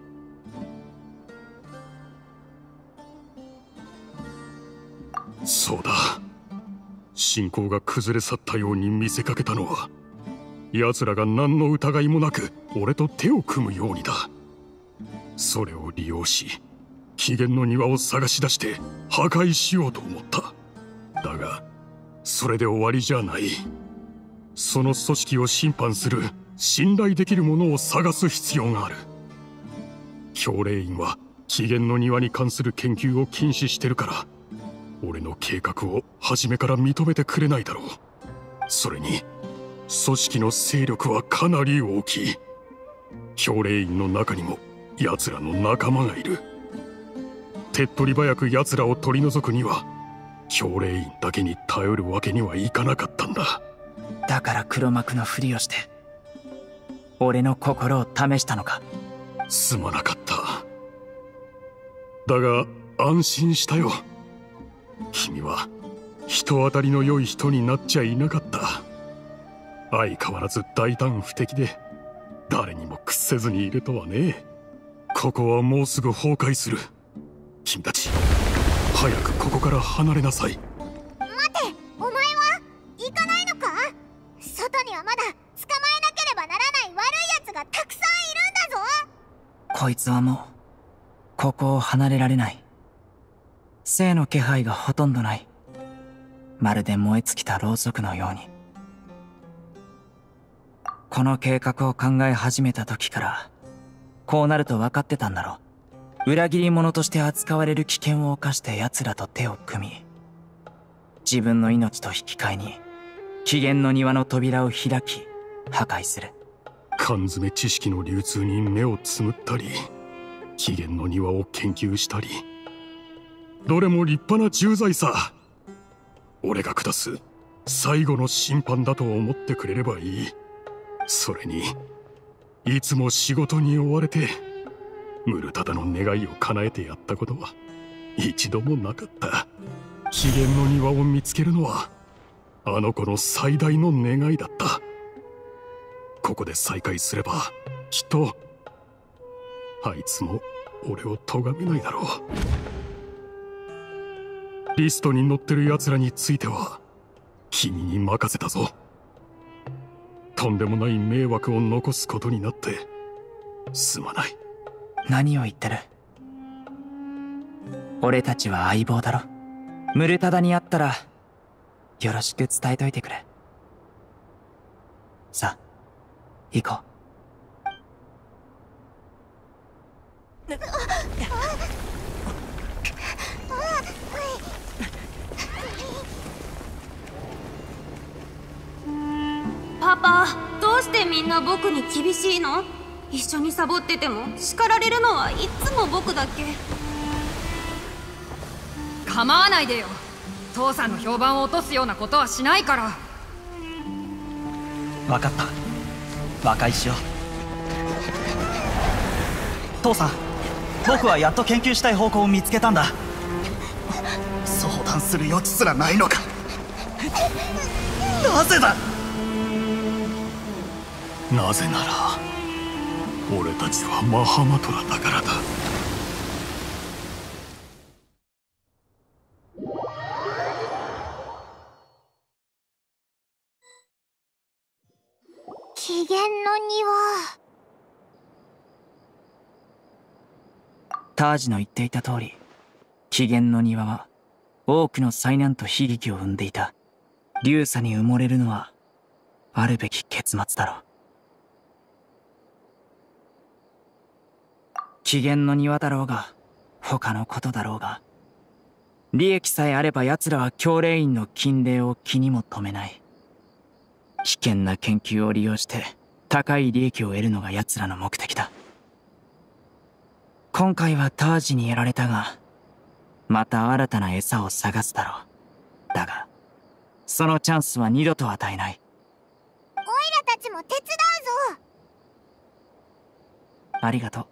そうだ、信仰が崩れ去ったように見せかけたのは奴らが何の疑いもなく俺と手を組むようにだ。それを利用し起源の庭を探し出して破壊しようと思った。だがそれで終わりじゃない。その組織を審判する信頼できるものを探す必要がある。教令院は起源の庭に関する研究を禁止してるから俺の計画を初めから認めてくれないだろう。それに組織の勢力はかなり大きい。教令院の中にも奴らの仲間がいる。手っ取り早く奴らを取り除くには教令院だけに頼るわけにはいかなかったんだ。 だから黒幕のふりをして俺の心を試したのか。 すまなかった。だが安心したよ。君は人当たりの良い人になっちゃいなかった。相変わらず大胆不敵で誰にも屈せずにいるとはね。ここはもうすぐ崩壊する。君たち早くここから離れなさい。 待て、お前は行かないのか。外にはまだ捕まえなければならない悪い奴がたくさんいるんだぞ。 こいつはもうここを離れられない。生の気配がほとんどない。まるで燃え尽きたろうそくのように。この計画を考え始めた時からこうなると分かってたんだろう。裏切り者として扱われる危険を冒して奴らと手を組み、自分の命と引き換えに起源の庭の扉を開き破壊する。 缶詰知識の流通に目をつむったり起源の庭を研究したり、どれも立派な重罪さ。俺が下す最後の審判だと思ってくれればいい。それにいつも仕事に追われてムルタダの願いを叶えてやったことは一度もなかった。起源の庭を見つけるのはあの子の最大の願いだった。ここで再会すればきっとあいつも俺を咎めないだろう。リストに載ってる奴らについては君に任せたぞ。とんでもない迷惑を残すことになってすまない。 何を言ってる。俺たちは相棒だろ。ムルタダに会ったらよろしく伝えといてくれ。さあ行こう。 パパ、どうしてみんな僕に厳しいの？一緒にサボってても叱られるのはいつも僕だけ。 構わないでよ。 父さんの評判を落とすようなことはしないから。 分かった、和解しよう。父さん、僕はやっと研究したい方向を見つけたんだ。相談する余地すらないのか。なぜだ。 なぜなら俺たちはマハマトラだからだ。 機嫌の庭。 タージの言っていた通り、機嫌の庭は多くの災難と悲劇を生んでいた。流砂に埋もれるのはあるべき結末だろう。機嫌の庭だろうが他のことだろうが、利益さえあれば奴らは教令員の禁令を気にも留めない。危険な研究を利用して高い利益を得るのが奴らの目的だ。今回はタージにやられたが、また新たな餌を探すだろう。だがそのチャンスは二度と与えない。 オイラたちも手伝うぞ。 ありがとう。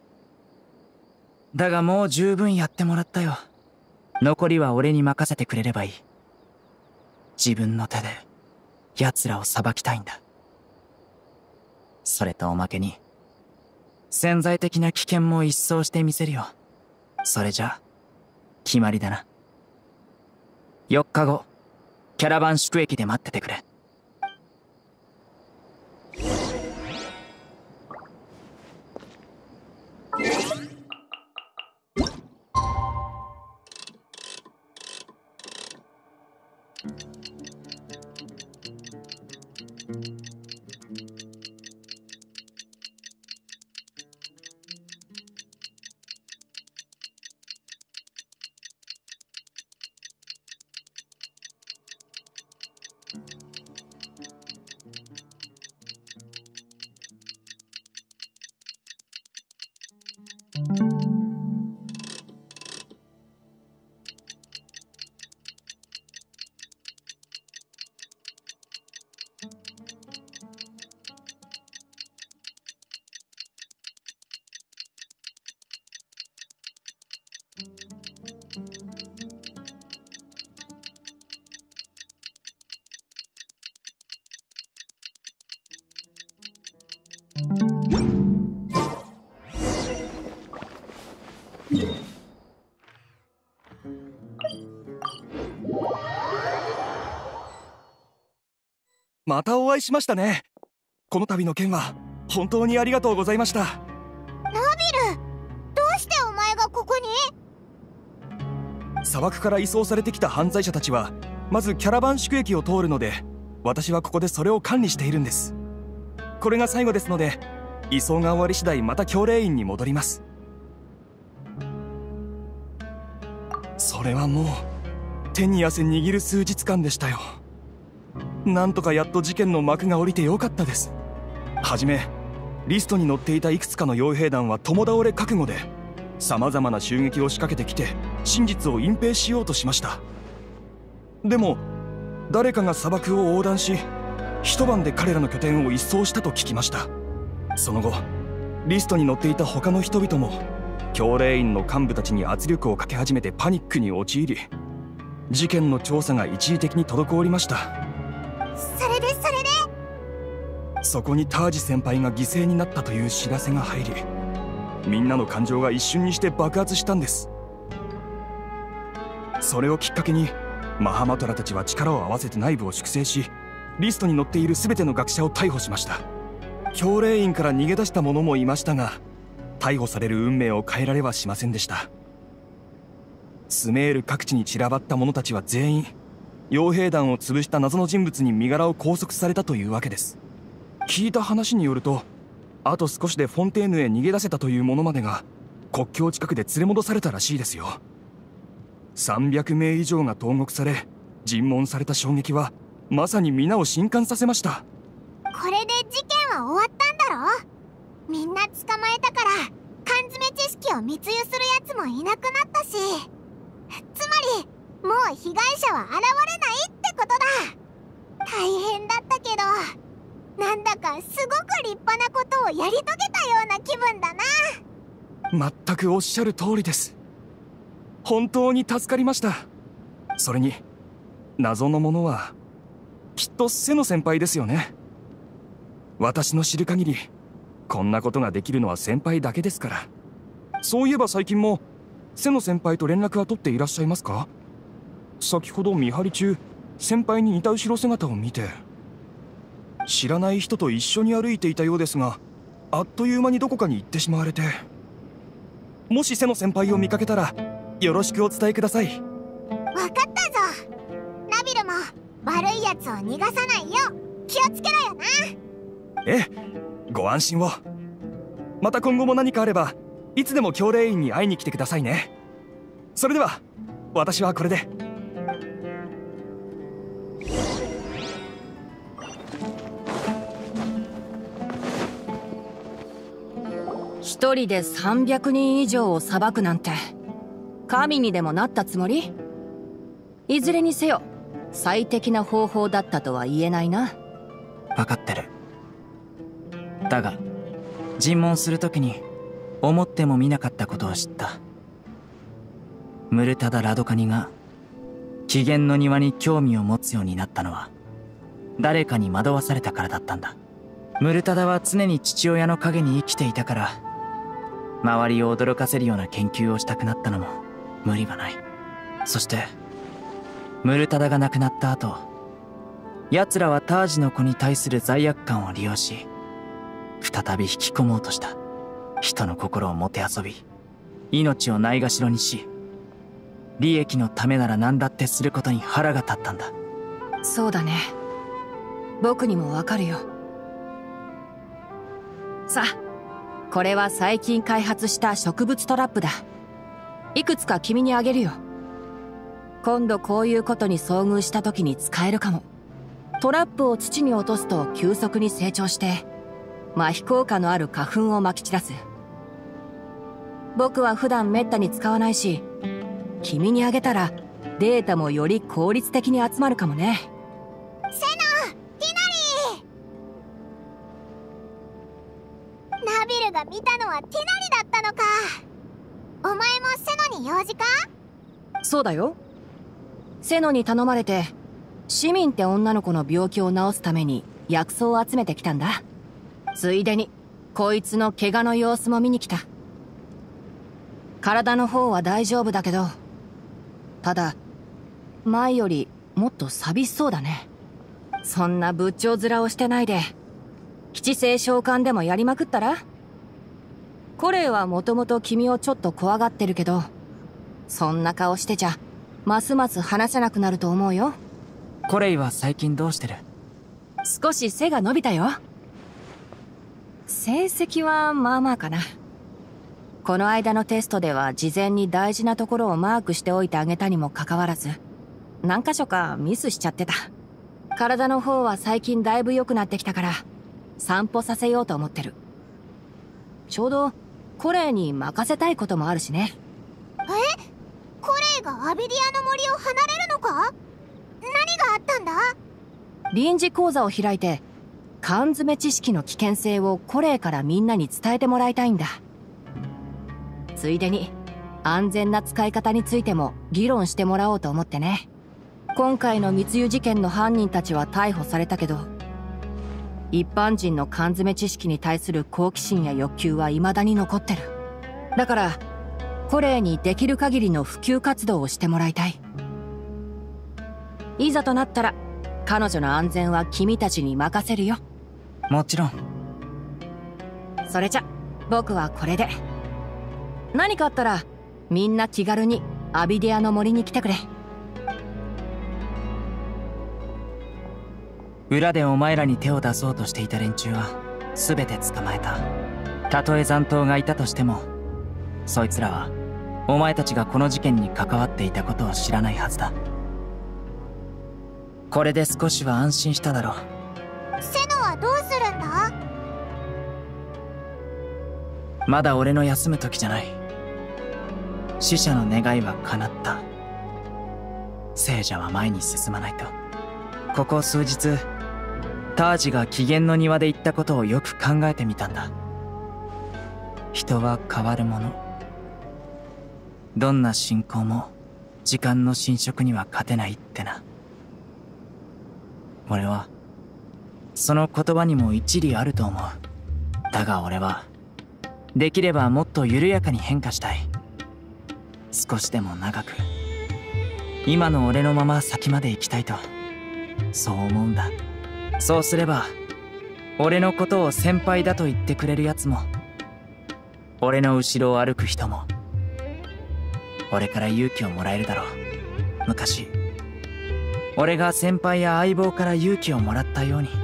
だがもう十分やってもらったよ。残りは俺に任せてくれればいい。自分の手で奴らを裁きたいんだ。それとおまけに潜在的な危険も一掃してみせるよ。それじゃ決まりだな。よっかご、キャラバン宿駅で待っててくれ。 またお会いしましたね。この度の件は本当にありがとうございました。 ナビル、どうしてお前がここに？ 砂漠から移送されてきた犯罪者たちはまずキャラバン宿駅を通るので、私はここでそれを管理しているんです。これが最後ですので、移送が終わり次第また教令員に戻ります。それはもう手に汗握る数日間でしたよ。なんとかやっと事件の幕が下りてよかったです。はじめリストに載っていたいくつかの傭兵団は共倒れ覚悟で様々な襲撃を仕掛けてきて真実を隠蔽しようとしました。でも誰かが砂漠を横断し一晩で彼らの拠点を一掃したと聞きました。その後リストに載っていた他の人々も教令員の幹部たちに圧力をかけ始めてパニックに陥り、事件の調査が一時的に滞りました。 それでそれでそこにタージ先輩が犠牲になったという知らせが入り、みんなの感情が一瞬にして爆発したんです。それをきっかけにマハマトラたちは力を合わせて内部を粛清し、リストに載っている全ての学者を逮捕しました。教令員から逃げ出した者もいましたが、逮捕される運命を変えられはしませんでした。スメール各地に散らばった者たちは全員傭兵団を潰した謎の人物に身柄を拘束されたというわけです。聞いた話によると、あと少しでフォンテーヌへ逃げ出せたという者までが国境近くで連れ戻されたらしいですよ。さんびゃくめい以上が投獄され尋問された衝撃はまさに皆を震撼させました。 これで事件は終わったんだろ。みんな捕まえたから缶詰知識を密輸するやつもいなくなったし、つまりもう被害者は現れないってことだ。大変だったけど、なんだかすごく立派なことをやり遂げたような気分だな。 全くおっしゃる通りです。本当に助かりました。それに謎のものはきっと瀬野先輩ですよね。私の知る限りこんなことができるのは先輩だけですから。そういえば最近も瀬野先輩と連絡は取っていらっしゃいますか？先ほど見張り中先輩に似た後ろ姿を見て、知らない人と一緒に歩いていたようですが、あっという間にどこかに行ってしまわれて。もし瀬野先輩を見かけたらよろしくお伝えください。 わかったぞ。ナビルも悪いやつを逃がさないよう気をつけろよな。 ええ、ご安心を。また今後も何かあればいつでも教令員に会いに来てくださいね。それでは私はこれで。 一人でさんびゃくにん以上を裁くなんて神にでもなったつもり？いずれにせよ最適な方法だったとは言えないな。 分かってる。だが尋問するときに思ってもみなかったことを知った。ムルタダ・ラドカニが機嫌の庭に興味を持つようになったのは誰かに惑わされたからだったんだ。ムルタダは常に父親の陰に生きていたから、周りを驚かせるような研究をしたくなったのも無理はない。そしてムルタダが亡くなった後、奴らはタージの子に対する罪悪感を利用し再び引き込もうとした。人の心をもてあそび、命をないがしろにし、利益のためなら何だってすることに腹が立ったんだ。 そうだね、僕にもわかるよ。さあ、これは最近開発した植物トラップだ。いくつか君にあげるよ。今度こういうことに遭遇した時に使えるかも。トラップを土に落とすと急速に成長して麻痺効果のある花粉をまき散らす。僕は普段めったに使わないし、君にあげたらデータもより効率的に集まるかもね。 セノ、ティナリー。ナビルが見たのはティナリだったのか。お前もセノに用事か？ そうだよ。セノに頼まれて市民って女の子の病気を治すために薬草を集めてきたんだ。ついでにこいつの怪我の様子も見に来た。体の方は大丈夫だけど、ただ前よりもっと寂しそうだね。そんな仏頂面をしてないで基地性召喚でもやりまくったら？コレイはもともと君をちょっと怖がってるけど、そんな顔してちゃますます話せなくなると思うよ。 コレイは最近どうしてる？ 少し背が伸びたよ。成績はまあまあかな。この間のテストでは事前に大事なところをマークしておいてあげたにもかかわらず、何箇所かミスしちゃってた。体の方は最近だいぶ良くなってきたから散歩させようと思ってる。ちょうどコレイに任せたいこともあるしね。 え？コレイがアビディアの森を離れるのか？何があったんだ？ 臨時講座を開いて缶詰知識の危険性をコレイからみんなに伝えてもらいたいんだ。ついでに安全な使い方についても議論してもらおうと思ってね。今回の密輸事件の犯人たちは逮捕されたけど、一般人の缶詰知識に対する好奇心や欲求は未だに残ってる。だからコレイにできる限りの普及活動をしてもらいたい。いざとなったら彼女の安全は君たちに任せるよ。 もちろん。 それじゃ僕はこれで。何かあったらみんな気軽にアビディアの森に来てくれ。 裏でお前らに手を出そうとしていた連中は全て捕まえた。たとえ残党がいたとしても、そいつらはお前たちがこの事件に関わっていたことを知らないはずだ。これで少しは安心しただろう。 セノはどうするんだ？ まだ俺の休む時じゃない。死者の願いは叶った。 聖者は前に進まないと。ここ数日タージが機嫌の庭で言ったことをよく考えてみたんだ。人は変わるもの。どんな信仰も時間の侵食には勝てないってな。俺はその言葉にも一理あると思う。だが俺はできればもっと緩やかに変化したい。少しでも長く今の俺のまま先まで行きたいと、そう思うんだ。そうすれば俺のことを先輩だと言ってくれるやつも、俺の後ろを歩く人も俺から勇気をもらえるだろう。昔俺が先輩や相棒から勇気をもらったように。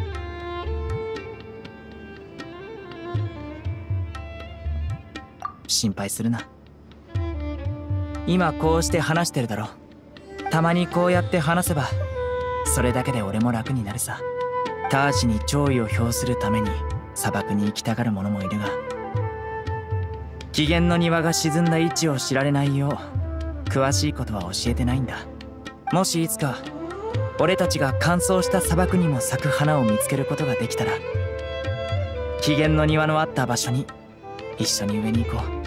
心配するな。今こうして話してるだろ。たまにこうやって話せばそれだけで俺も楽になるさ。タージに弔意を表するために砂漠に行きたがる者もいるが、機嫌の庭が沈んだ位置を知られないよう詳しいことは教えてないんだ。もしいつか俺たちが乾燥した砂漠にも咲く花を見つけることができたら、機嫌の庭のあった場所に一緒に植えに行こう。